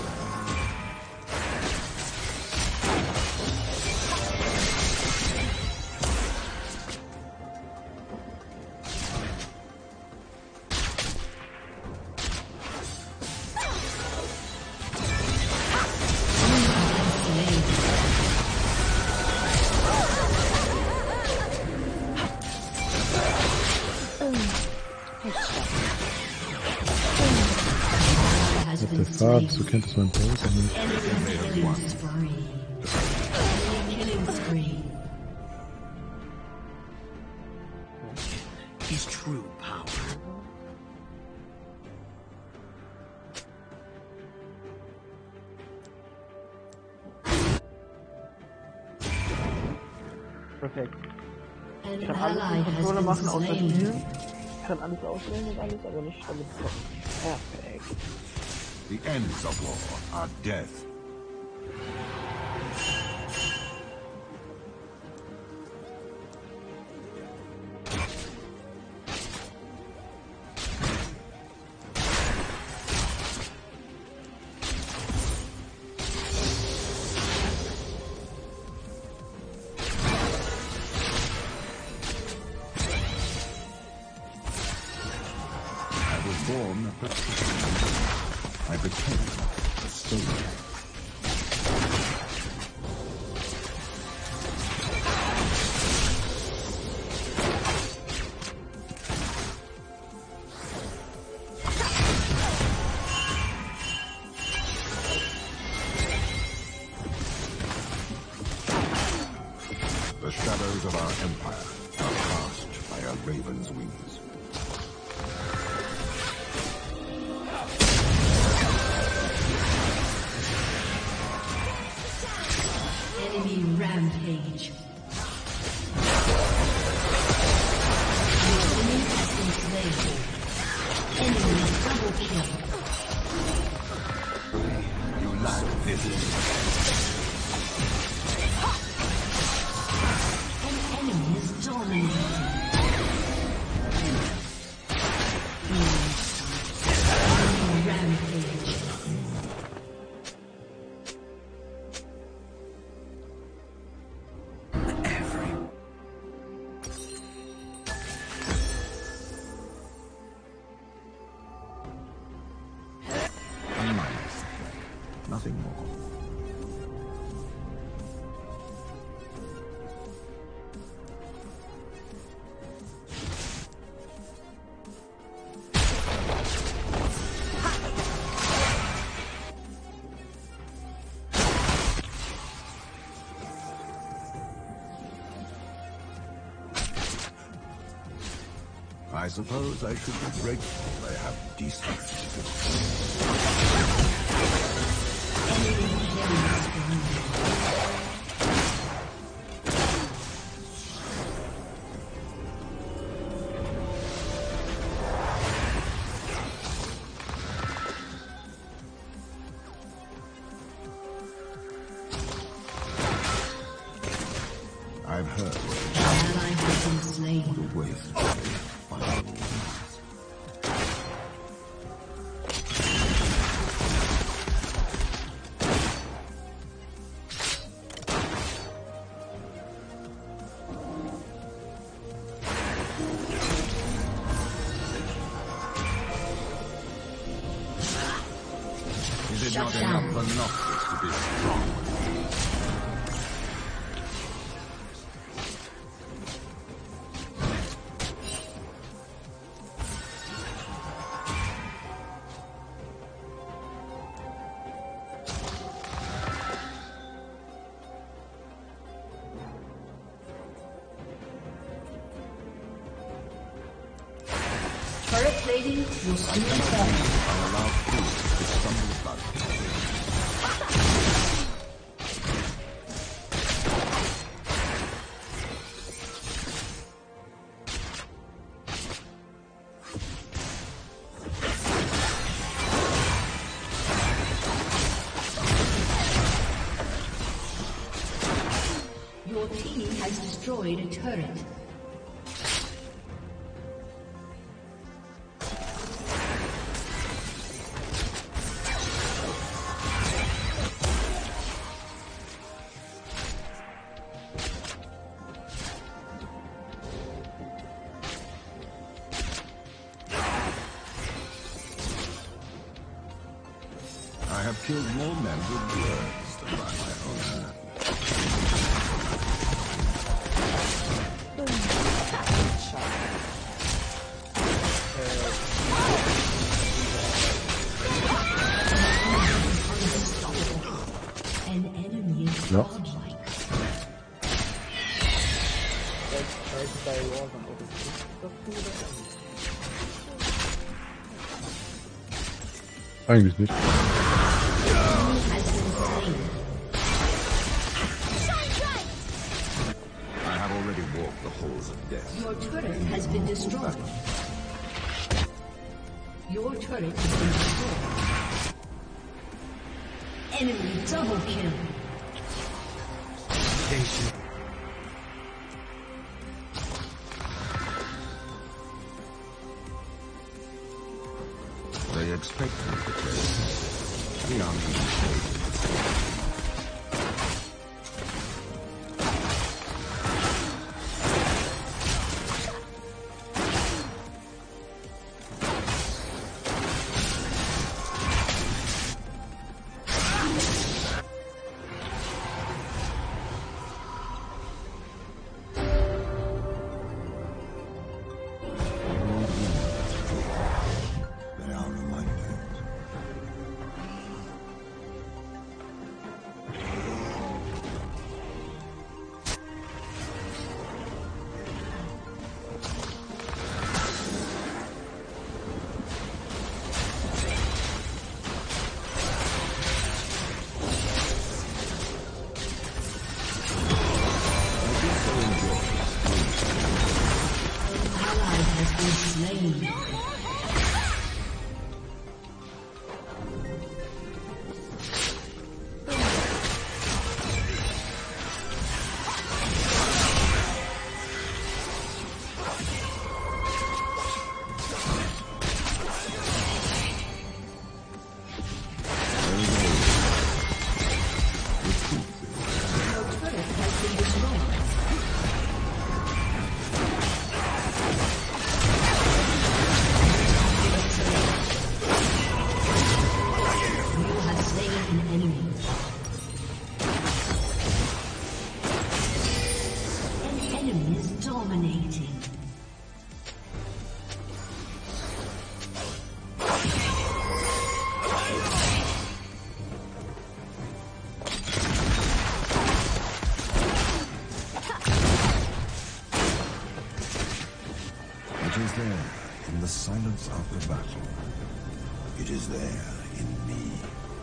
Der Fahrt, so kennt es mein Pause nicht. His true power. Perfekt. An Ich kann alles ally mit has Controller been machen, außer slain. spielen. Ich kann alles auswählen und alles, aber nicht damit zocken. Perfekt. The ends of war are death. I was born a patrician. I became a soldier. The shadows of our empire are cast by a raven's wings. Enemy rampage. The enemy has been slain. Enemy double kill. You lack vision. An enemy is dominating. I suppose I should be grateful they have decency. I've heard Ally has been slain. the waste of final wounds. Is it not enough for Noxus to be strong? Turret plating will soon fall. I'll allow food to stumble about. Your team has destroyed a turret. I have killed more men with words than by my own hand. An enemy is No. godlike. Vielleicht scheiße bei Warzone, aber das ist doch cool, das eigentlich. Eigentlich nicht. Has been slain. I have already walked the halls of death. Your turret has been destroyed. Your turret has been destroyed. Enemy double kill. They expect me to play the unbeaten. They are reminders. Ally has been slain. Your turret has been destroyed. It is there, in the silence after battle. It is there, in me.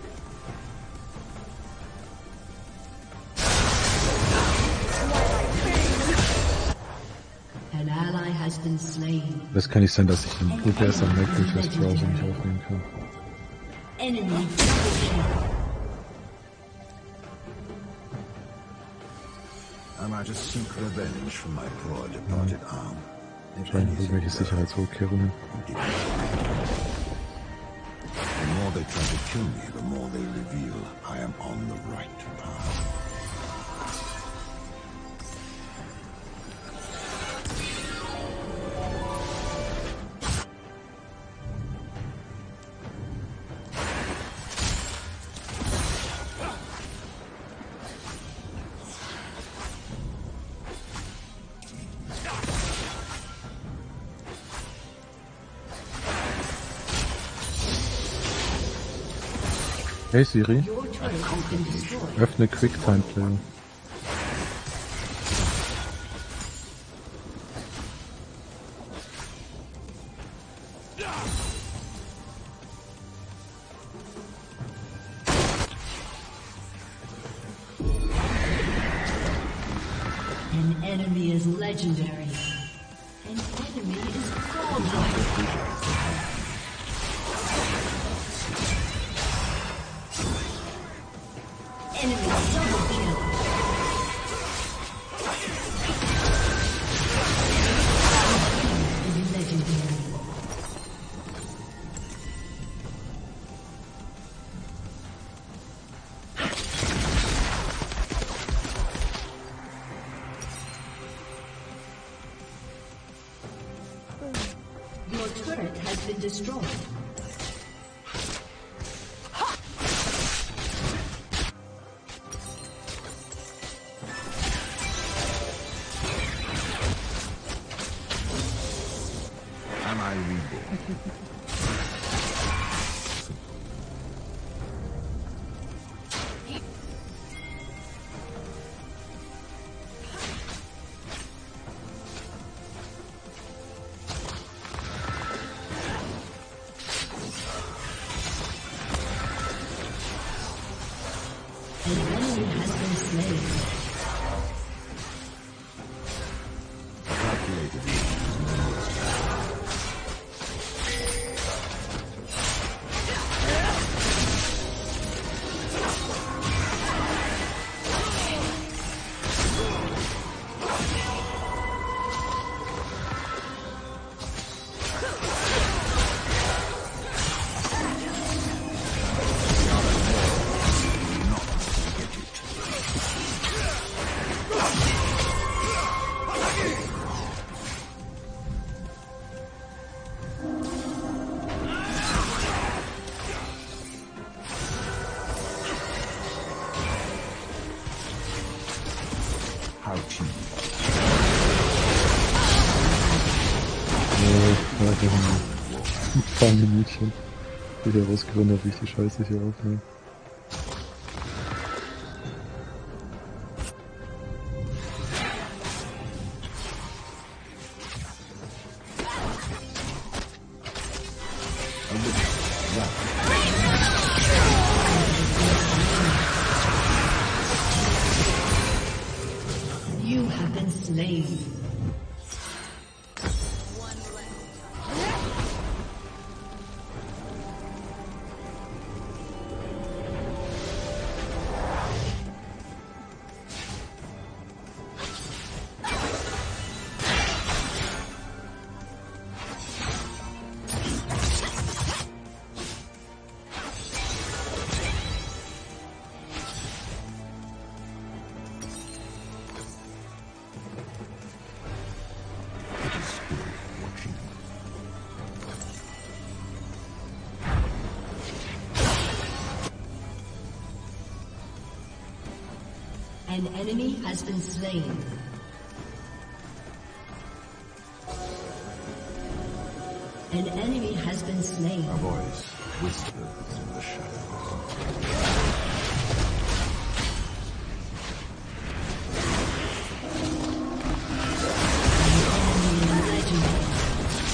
An ally has been slain. Das kann nicht sein, dass ich den Blut erst am Mac durch das Browser nicht aufnehmen kann. Enemy double kill. Am I to seek revenge from my poor departed arm? If Wahrscheinlich anything, irgendwelche Sicherheitsvorkehrungen. the more they try to kill me, the more they reveal I am on the right path. Hey Siri, Your turret has been destroyed. öffne QuickTime Player. An enemy is legendary. An enemy is godlike. Enemy double kill. Is legendary. Your turret has been destroyed. Am I reborn? An enemy has been slain. Calculated is no how cheap. Ja, warte mal. Ein paar Minütchen. Ich habe herausgefunden, wie ich die Scheiße hier aufnehme. You have been slain. An enemy has been slain. An enemy has been slain. A voice whispers in the shadows. An enemy is legendary.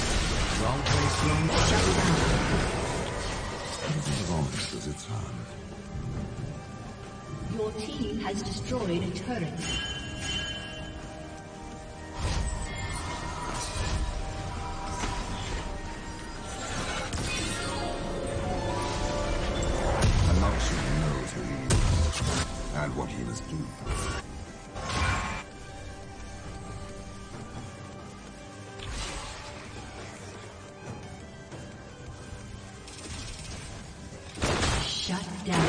destroyed a turret. A Noxian knows who he is and what he must do. Shut down.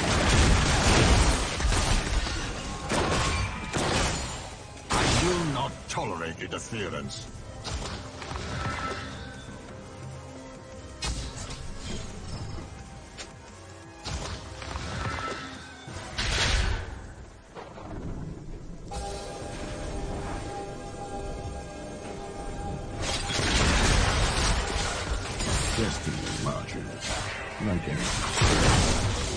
I will not tolerate interference. Destiny marches. Like it.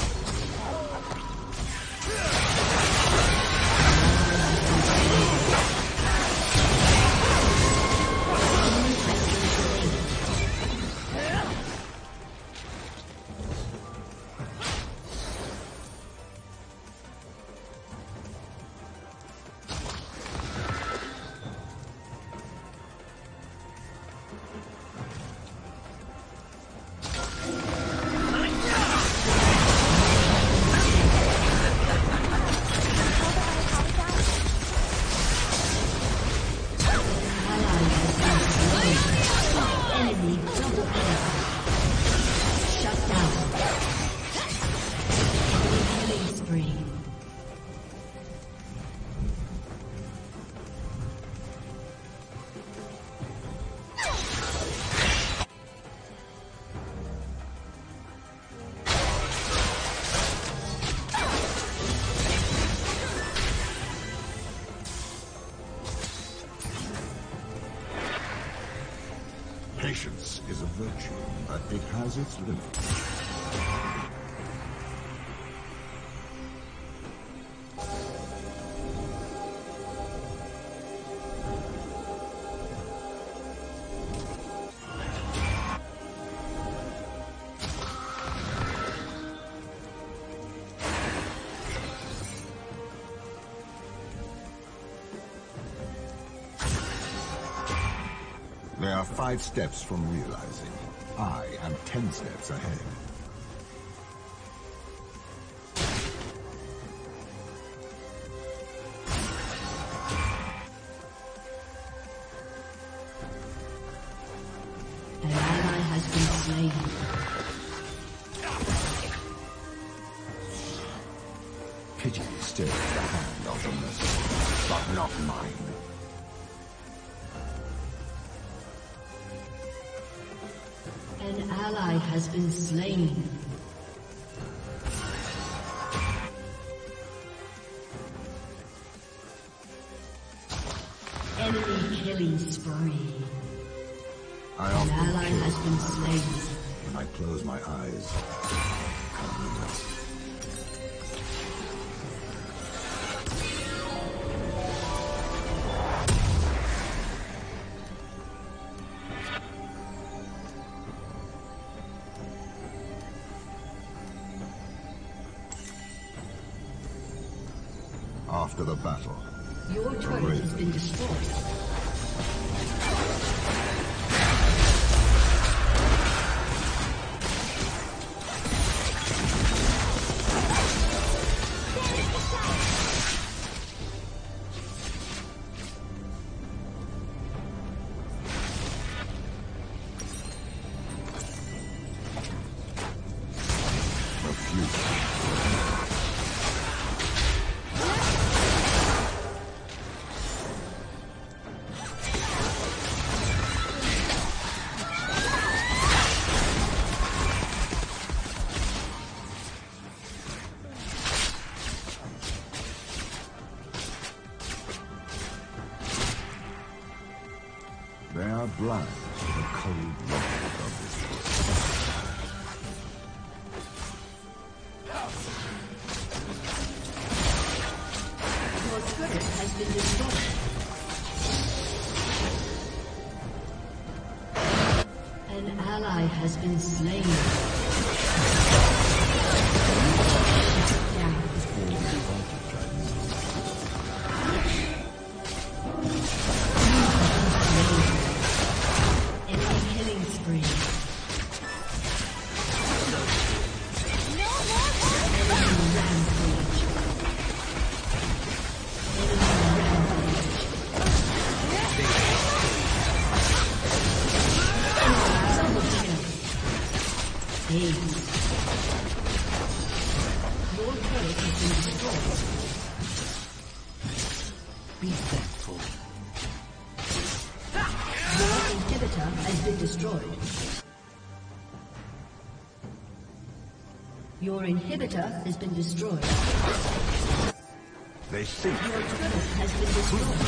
Enemy double kill. Shut down. Killing spree. Patience is a virtue, but it has its limits. They are five steps from realizing. I am ten steps ahead. An ally has been slain. Pity stirs the hand of the merciful, but not mine. An ally has been slain. Enemy killing spree. I An often ally kill has been slain. when I close my eyes. After the battle, Your turret has been destroyed. They are blind to the cold logic of this world. Your turret has been destroyed. An ally has been slain. Shut down. Rampage. Your turret has been destroyed. Be thankful. Your inhibitor has been destroyed. Your inhibitor has been destroyed. They think Your turret has been destroyed.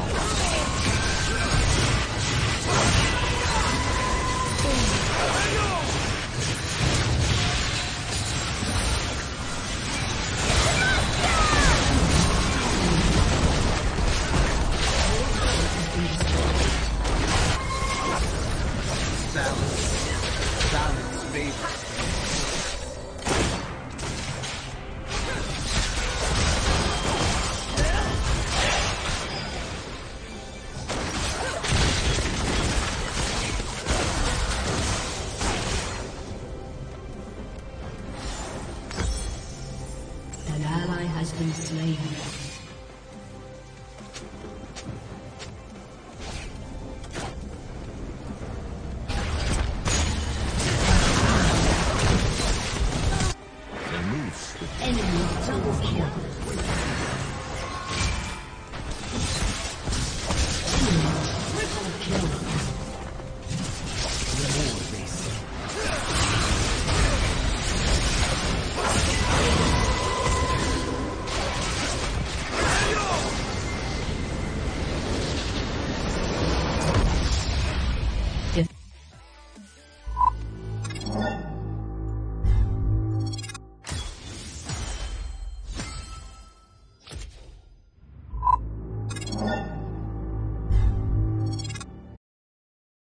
Silence. Silence, baby. An ally has been slain.